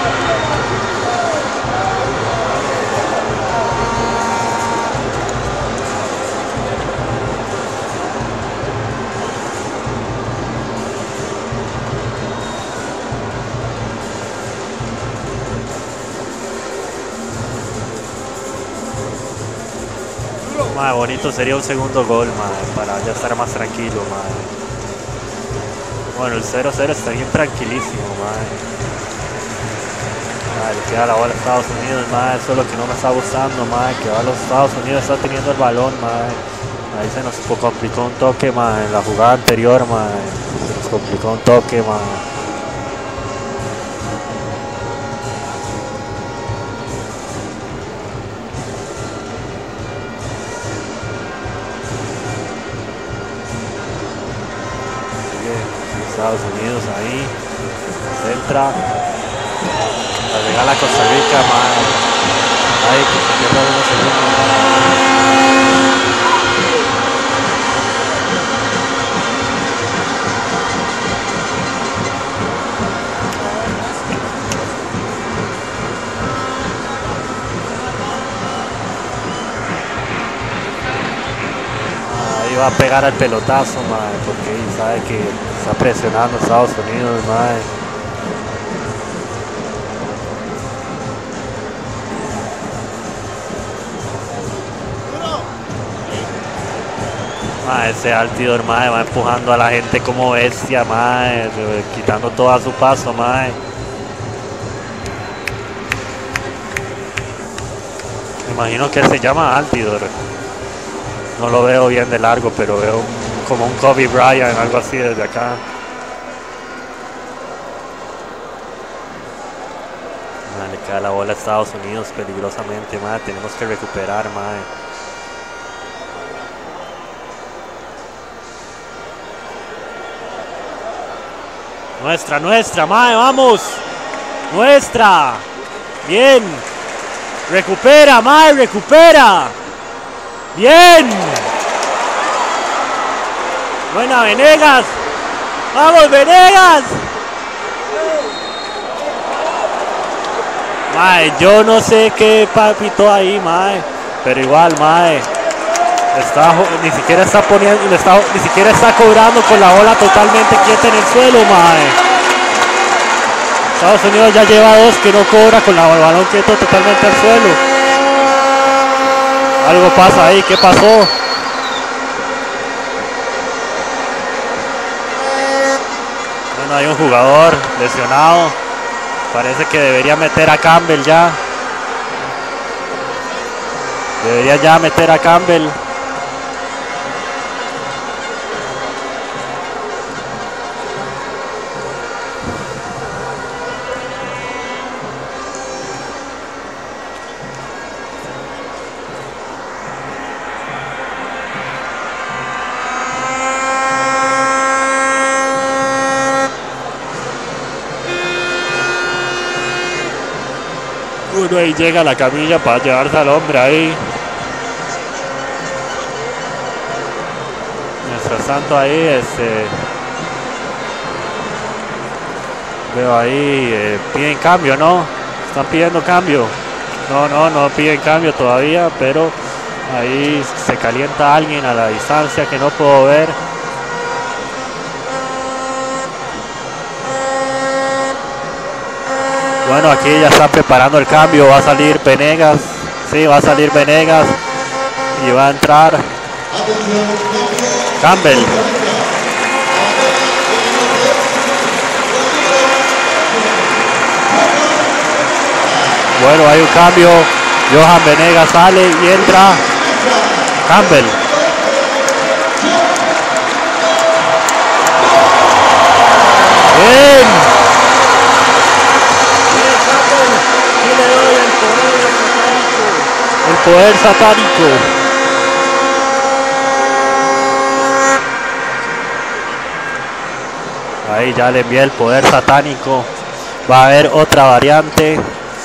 Mae, bonito sería un segundo gol, mae, para ya estar más tranquilo, mae. Bueno, el 0-0 está bien tranquilísimo, mae. Mae, le queda la bola a Estados Unidos, mae. Eso es lo que no me está gustando, mae. Que va los Estados Unidos, está teniendo el balón, mae. Ahí se nos complicó un toque, mae. En la jugada anterior, mae. Se nos complicó un toque, mae. Estados Unidos ahí. Centra. La regala a Costa Rica, mae. Ay, que se pierda unos segundos. Ahí va a pegar al pelotazo, mae, porque sabe que está presionando a Estados Unidos, mae. Ese Altidor, mae, va empujando a la gente como bestia, mae, quitando todo a su paso, mae. Me imagino que él se llama Altidor. No lo veo bien de largo, pero veo como un Kobe Bryant, algo así desde acá. Le queda la bola a Estados Unidos peligrosamente, mae. Tenemos que recuperar, mae. Nuestra, mae, vamos. Nuestra. Bien. Recupera, mae, recupera. Bien. Buena, Venegas. Vamos, Venegas. Mae, yo no sé qué papito ahí, mae. Pero igual, mae. Ni siquiera está poniendo, ni siquiera está cobrando con la bola totalmente quieta en el suelo, mae. Estados Unidos ya lleva 2 que no cobra con el balón quieto totalmente al suelo. Algo pasa ahí, ¿qué pasó? Bueno, hay un jugador lesionado. Parece que debería meter a Campbell ya. Debería ya meter a Campbell. Uno ahí llega la camilla para llevarse al hombre ahí. Mientras tanto ahí veo ahí piden cambio, ¿no? Están pidiendo cambio. No piden cambio todavía, pero ahí se calienta alguien a la distancia que no puedo ver. Bueno, aquí ya está preparando el cambio, va a salir Venegas, sí, va a salir Venegas y va a entrar Campbell. Bueno, hay un cambio, Johan Venegas sale y entra Campbell. Bien. El poder satánico. Ahí ya le envié el poder satánico. Va a haber otra variante.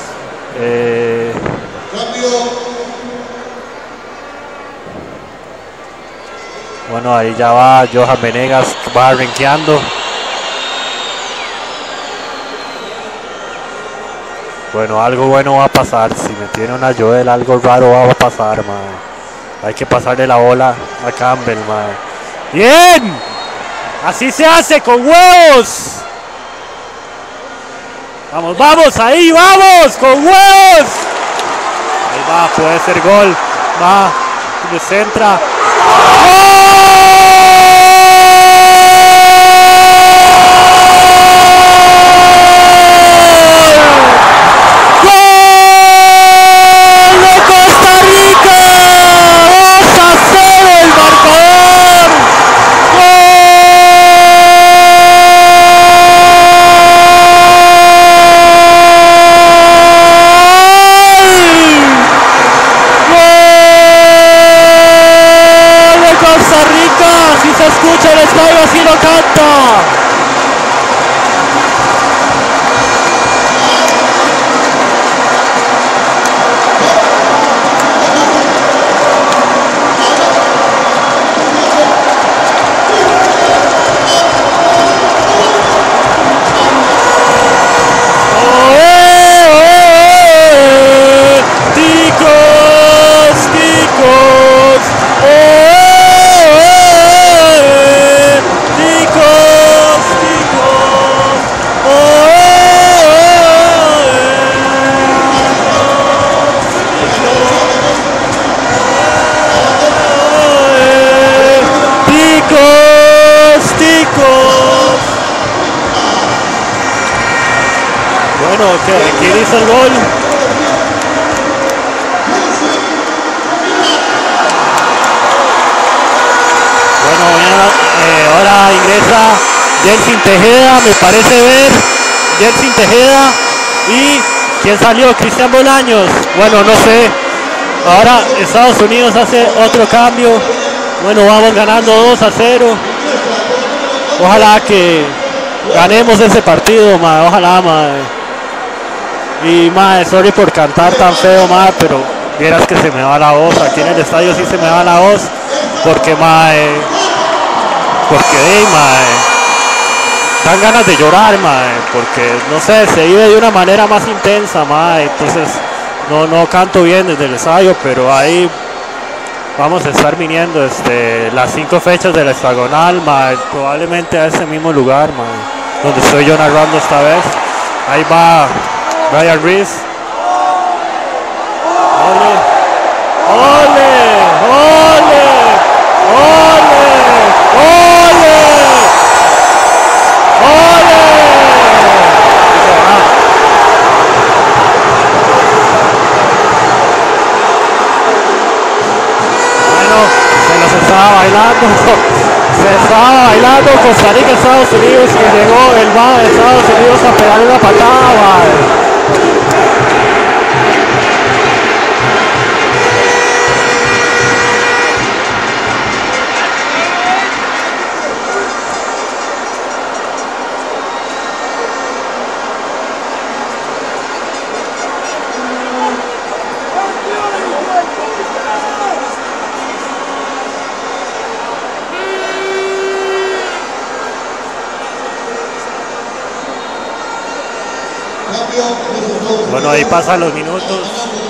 Bueno, ahí ya va Johan Venegas, va renqueando. Bueno, algo bueno va a pasar. Si me tiene una Joel, algo raro va a pasar, man. Hay que pasarle la bola a Campbell, man. ¡Bien! Así se hace, con huevos. Vamos, ahí, vamos, con huevos. Ahí va, puede ser gol. Va, se centra. Escucha el estadio, así lo canta. ¿quién hizo el gol? Bueno, ahora ingresa Jelsin Tejeda, me parece ver. Jelsin Tejeda. ¿Y quién salió? Cristian Bolaños. Bueno, no sé. Ahora Estados Unidos hace otro cambio. Bueno, vamos ganando 2-0. Ojalá que ganemos ese partido, mae. Ojalá, mae. Y, mae, sorry por cantar tan feo, mae, pero vieras que se me va la voz. Aquí en el estadio sí se me va la voz. Porque, mae, dan ganas de llorar, mae. Porque, no sé, se vive de una manera más intensa, mae. Entonces, no canto bien desde el estadio, pero ahí vamos a estar viniendo las 5 fechas del hexagonal, mae, probablemente a ese mismo lugar, mae, donde estoy yo narrando esta vez. Ahí va Brian Reese. ¡Ole! ¡Ole! ¡Ole! ¡Ole! ¡Ole! ¡Ole! Se estaba bailando Costa Rica, Estados Unidos, y llegó el VAR de Estados Unidos a pegarle una patada, Bueno, ahí pasan los minutos.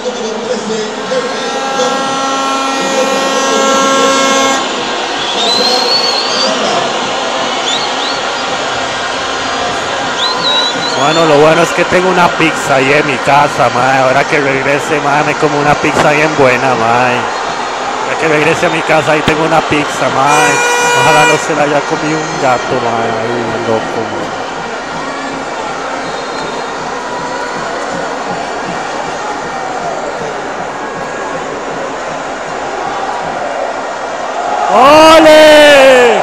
Bueno, lo bueno es que tengo una pizza ahí en mi casa, mae. Ahora que regrese, mae, me como una pizza bien buena, mae. Ahora que regrese a mi casa, ahí tengo una pizza, mae. Ojalá no se la haya comido un gato, mae. Ahí, loco, mae. ¡Ole!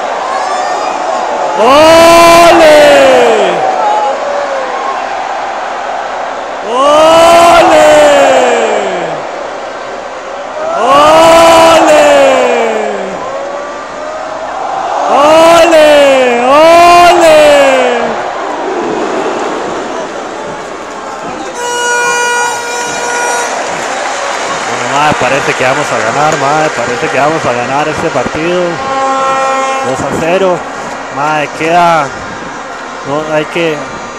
¡Ole! ¡Ole! ¡Ole! ¡Ole! ¡Ole! Bueno, madre, parece que vamos a ganar, madre. Parece que vamos a ganar este partido. 2-0. Madre, queda. No, hay que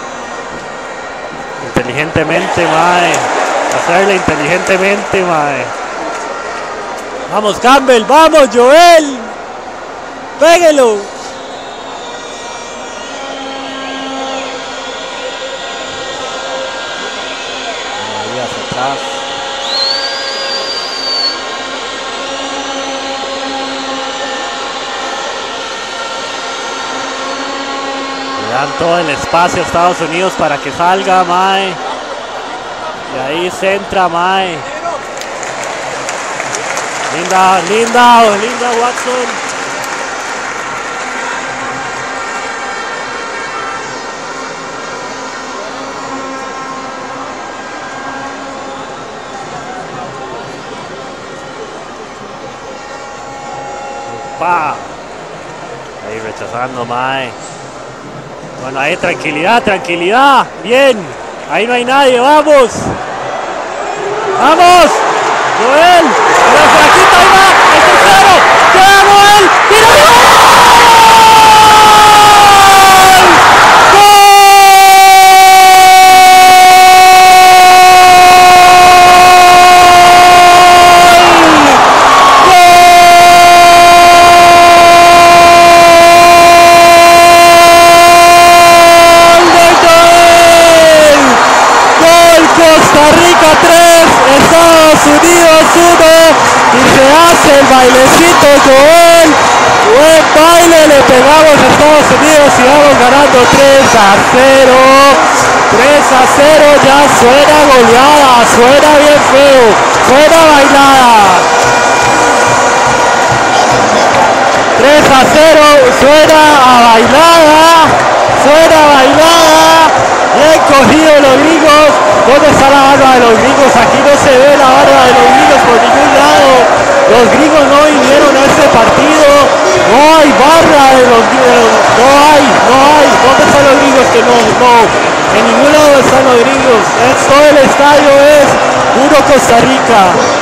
inteligentemente, mae. Hacerle inteligentemente, mae. Vamos, Campbell, vamos, Joel. Péguelo. Ahí hacia atrás. Le dan todo el espacio a Estados Unidos para que salga, mae. Y ahí centra, mae. Linda Watson. Pa. Ahí rechazando, mae. Bueno, ahí tranquilidad. Bien. Ahí no hay nadie, vamos. ¡Vamos! ¡Joel! ¡La flaquita, ahí va! ¡El tercero! ¡Queda Joel! ¡Tira Joel! Unidos 1 y se hace el bailecito Joel buen baile le pegamos a Estados Unidos y vamos ganando 3-0. 3-0, ya suena goleada, suena bien feo, suena bailada. 3-0, suena a bailada, suena bailada. Bien cogido los gringos. ¿Dónde está la barra de los gringos? Aquí no se ve la barra de los gringos por ningún lado. Los gringos no vinieron a este partido. No hay barra de los gringos. No hay. ¿Dónde están los gringos? Que no. En ningún lado están los gringos. Todo el estadio es puro Costa Rica.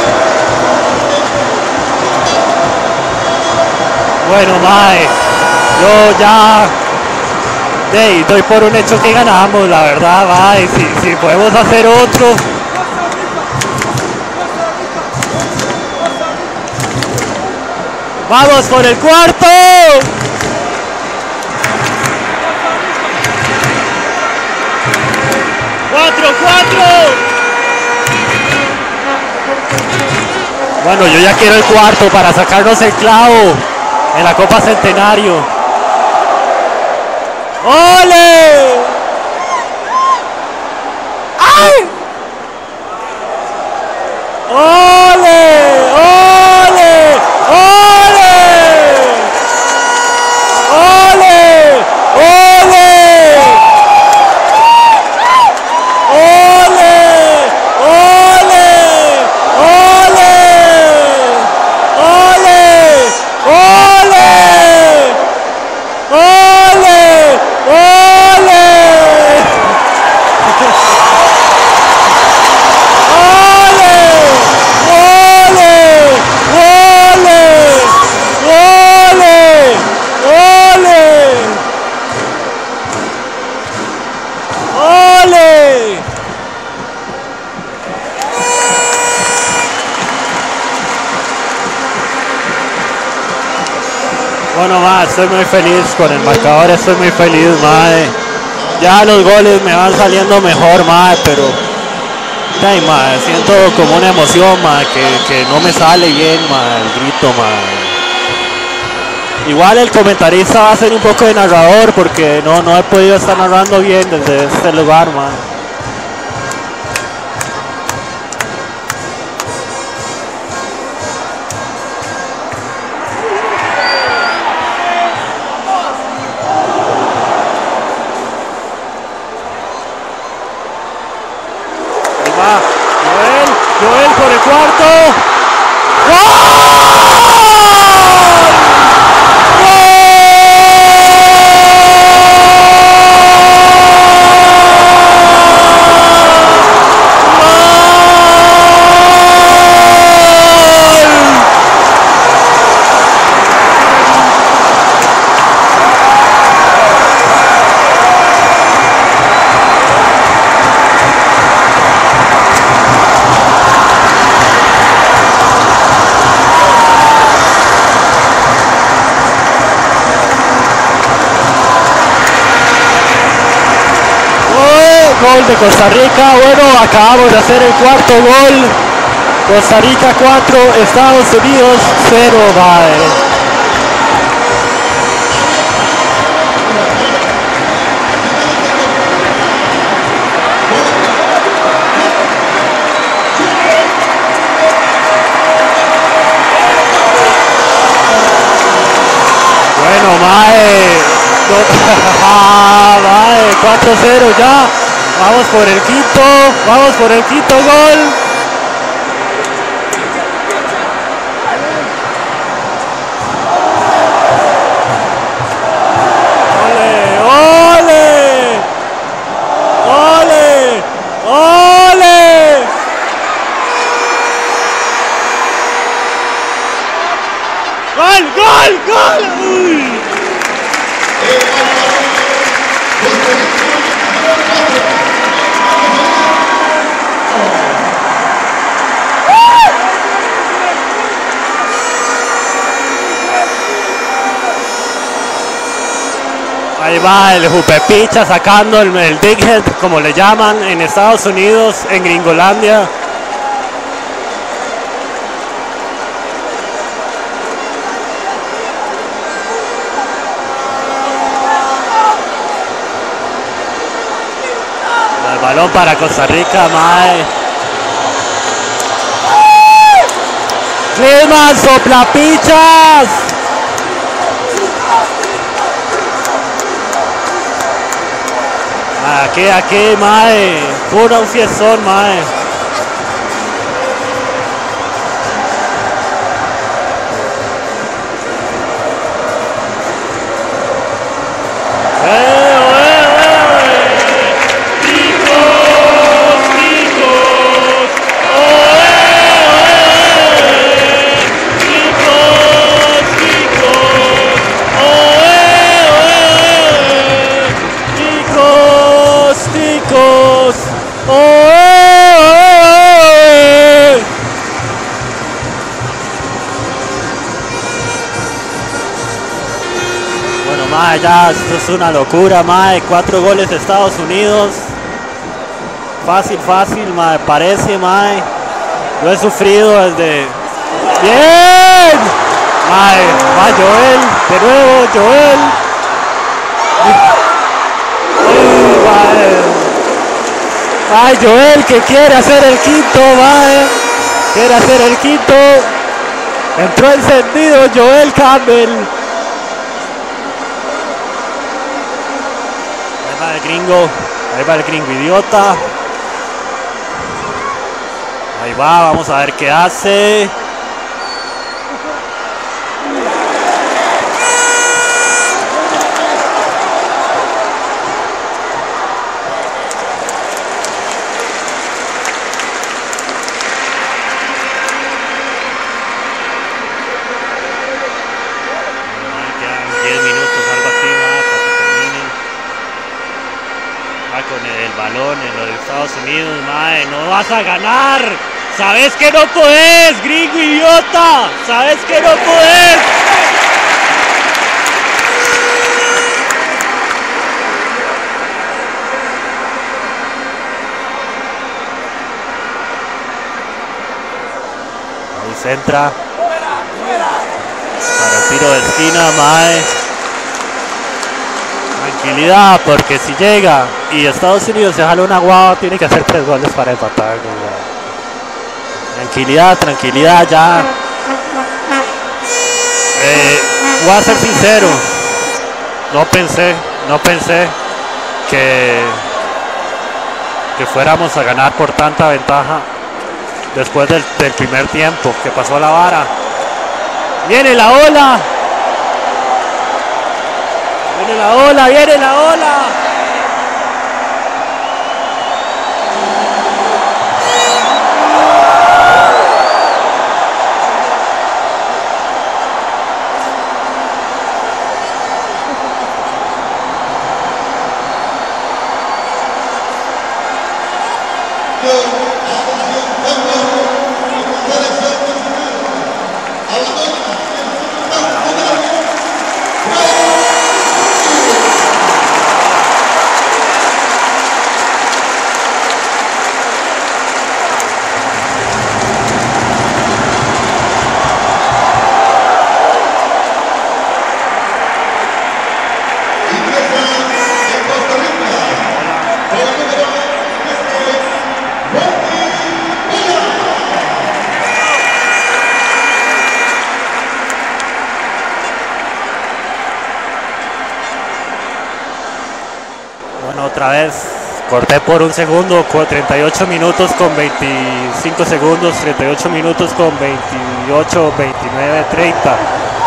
Bueno, mae, yo ya doy por un hecho que ganamos, la verdad, mae. Si podemos hacer otro. ¡Vamos por el cuarto! ¡4! Bueno, yo ya quiero el cuarto para sacarnos el clavo en la Copa Centenario. ¡Ole! ¡Ay! ¡Ole! ¡Ole! ¡Ole! ¡Ole! ¡Ole! Bueno, ma, estoy muy feliz con el marcador, estoy muy feliz, mae. Ya los goles me van saliendo mejor, mae, pero ay, mae, siento como una emoción, mae, que no me sale bien, mae, el grito, mae. Igual el comentarista va a ser un poco de narrador porque no he podido estar narrando bien desde este lugar, mae. Joel por el cuarto. ¡Gol! Gol de Costa Rica. Bueno, acabamos de hacer el cuarto gol. Costa Rica 4, Estados Unidos 0, bye. Bueno, mae. Mae, 4-0 ya. Vamos por el quinto gol. ¡Ole, ole! ¡Ole, ole! ¡Gol, gol, gol! ¡Uy! Ahí va el Jupepicha sacando el Big Head, como le llaman en Estados Unidos, en Gringolandia. Balón para Costa Rica, mae. Griezmann, soplapichas. Aquí, mae. Pura un fiestón, mae. Bueno, mae, ya esto es una locura, mae. 4 goles de Estados Unidos. Fácil, mae, parece, mae. Lo he sufrido desde... ¡Bien! Mae, va Joel, de nuevo, Joel. Ay, Joel que quiere hacer el quinto, mae. Quiere hacer el quinto. Entró encendido Joel Campbell. Ahí va el gringo idiota. Ahí va, vamos a ver qué hace. Con el balón en los Estados Unidos, mae, no vas a ganar. Sabes que no podés, gringo idiota. Sabes que no podés. Ahí centra para el tiro de esquina, mae. Tranquilidad, porque si llega y Estados Unidos se jala una guava, tiene que hacer 3 goles para empatar. Tranquilidad, ya. Voy a ser sincero, no pensé que fuéramos a ganar por tanta ventaja después del primer tiempo, que pasó la vara. Viene la ola. Viene la ola. Otra vez corté por un segundo, 38 minutos con 25 segundos, 38 minutos con 28, 29, 30.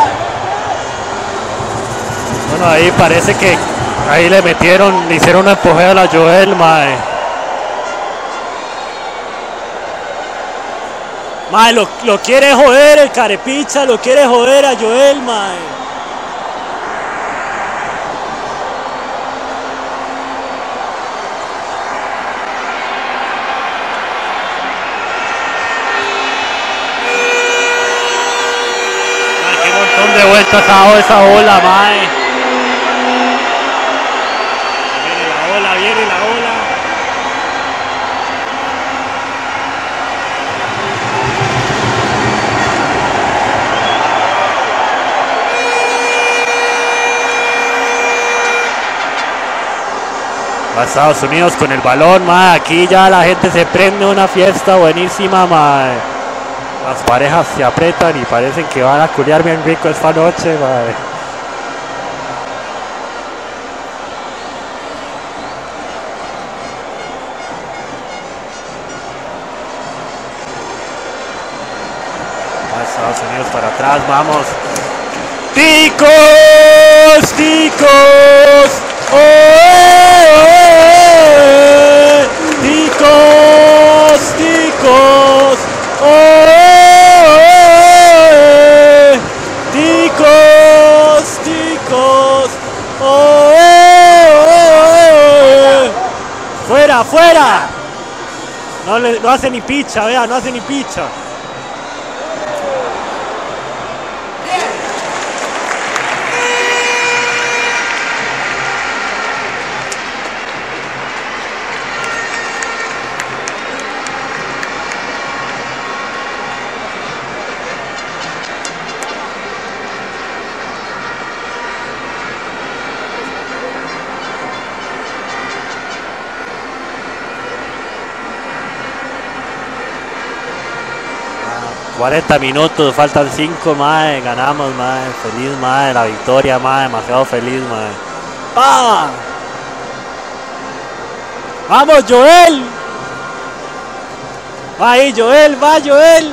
Bueno, ahí parece que ahí le hicieron un empujeo a la Joel, mae. Mae, lo quiere joder el carepicha, lo quiere joder a Joel, mae. De vueltas ha dado esa ola, mae. Viene la ola. Va Estados Unidos con el balón, mae. Aquí ya la gente se prende, una fiesta buenísima, mae. Las parejas se apretan y parecen que van a culiar bien rico esta noche, mae. Va Estados Unidos para atrás, vamos. ¡Ticos! ¡Ticos! ¡Oh! ¡Ticos! ¡Ticos! ¡Oh! ¡Ticos! ¡Ticos! ¡Oh! ¡Fuera! ¡Fuera! No hace ni picha, vea, no hace ni picha. ...40 minutos, faltan 5, mae, ganamos, mae, feliz, mae, la victoria, mae, demasiado feliz, mae. ¡Ah! ¡Vamos, Joel! ¡Va ahí, Joel! ¡Va, Joel!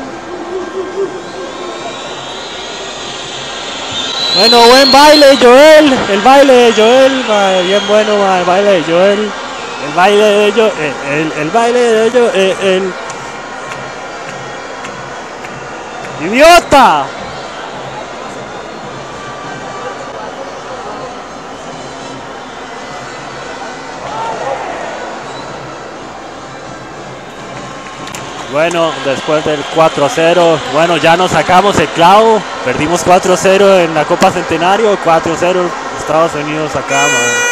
Bueno, buen baile, Joel. El baile de Joel, mae, bien bueno, mae, el baile de Joel. El baile de ellos, el baile de ellos, ¡Idiota! Bueno, después del 4-0, bueno, ya nos sacamos el clavo. Perdimos 4-0 en la Copa Centenario, 4-0 Estados Unidos acá, man.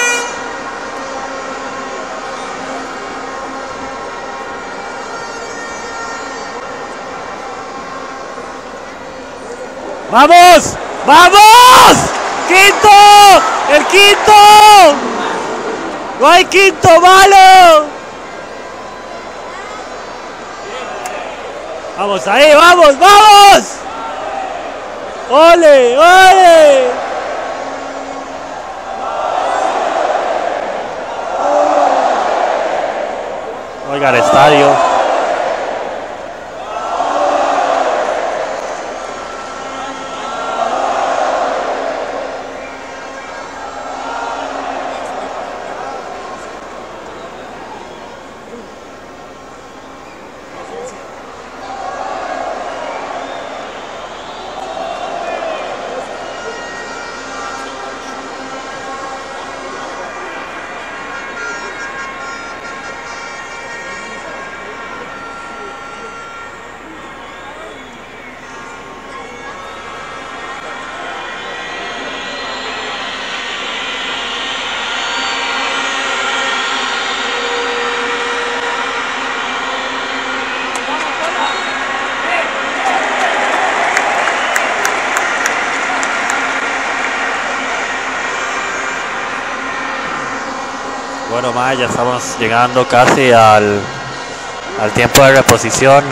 ¡Vamos! ¡Vamos! ¡Quinto! ¡El quinto! ¡No hay quinto malo! ¡Vamos ahí! ¡Vamos! ¡Vamos! ¡Ole! ¡Ole! Oiga, el estadio. Bueno, mae, ya estamos llegando casi al tiempo de reposición.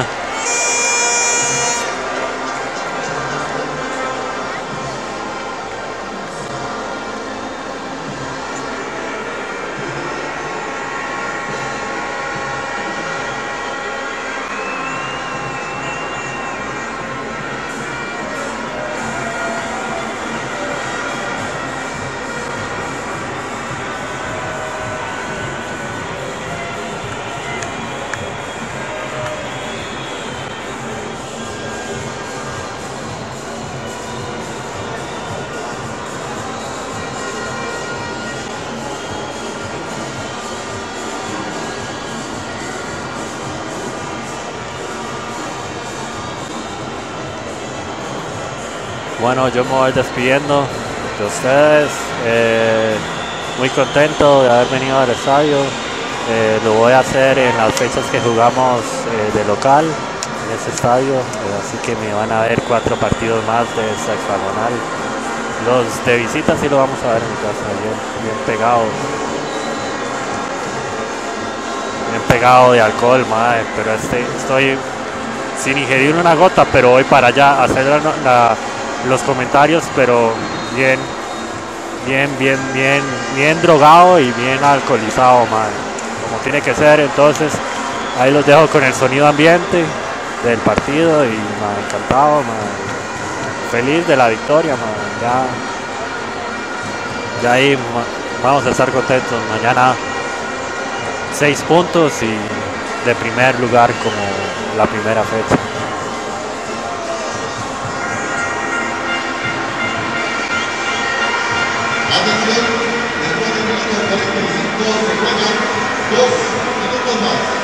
Bueno, yo me voy despidiendo de ustedes. Muy contento de haber venido al estadio. Lo voy a hacer en las fechas que jugamos de local en ese estadio. Así que me van a ver 4 partidos más de esta hexagonal. Los de visita sí lo vamos a ver en mi casa, bien pegados. pegado de alcohol, mae, pero estoy sin ingerir una gota, pero voy para allá a hacer los comentarios, pero bien drogado y bien alcoholizado, mae, como tiene que ser. Entonces ahí los dejo con el sonido ambiente del partido y mae, encantado, mae, feliz de la victoria, mae, ya ahí vamos a estar contentos. Mañana 6 puntos y de primer lugar como la primera fecha. Atención, después del minuto 45 se juegan 2 minutos más.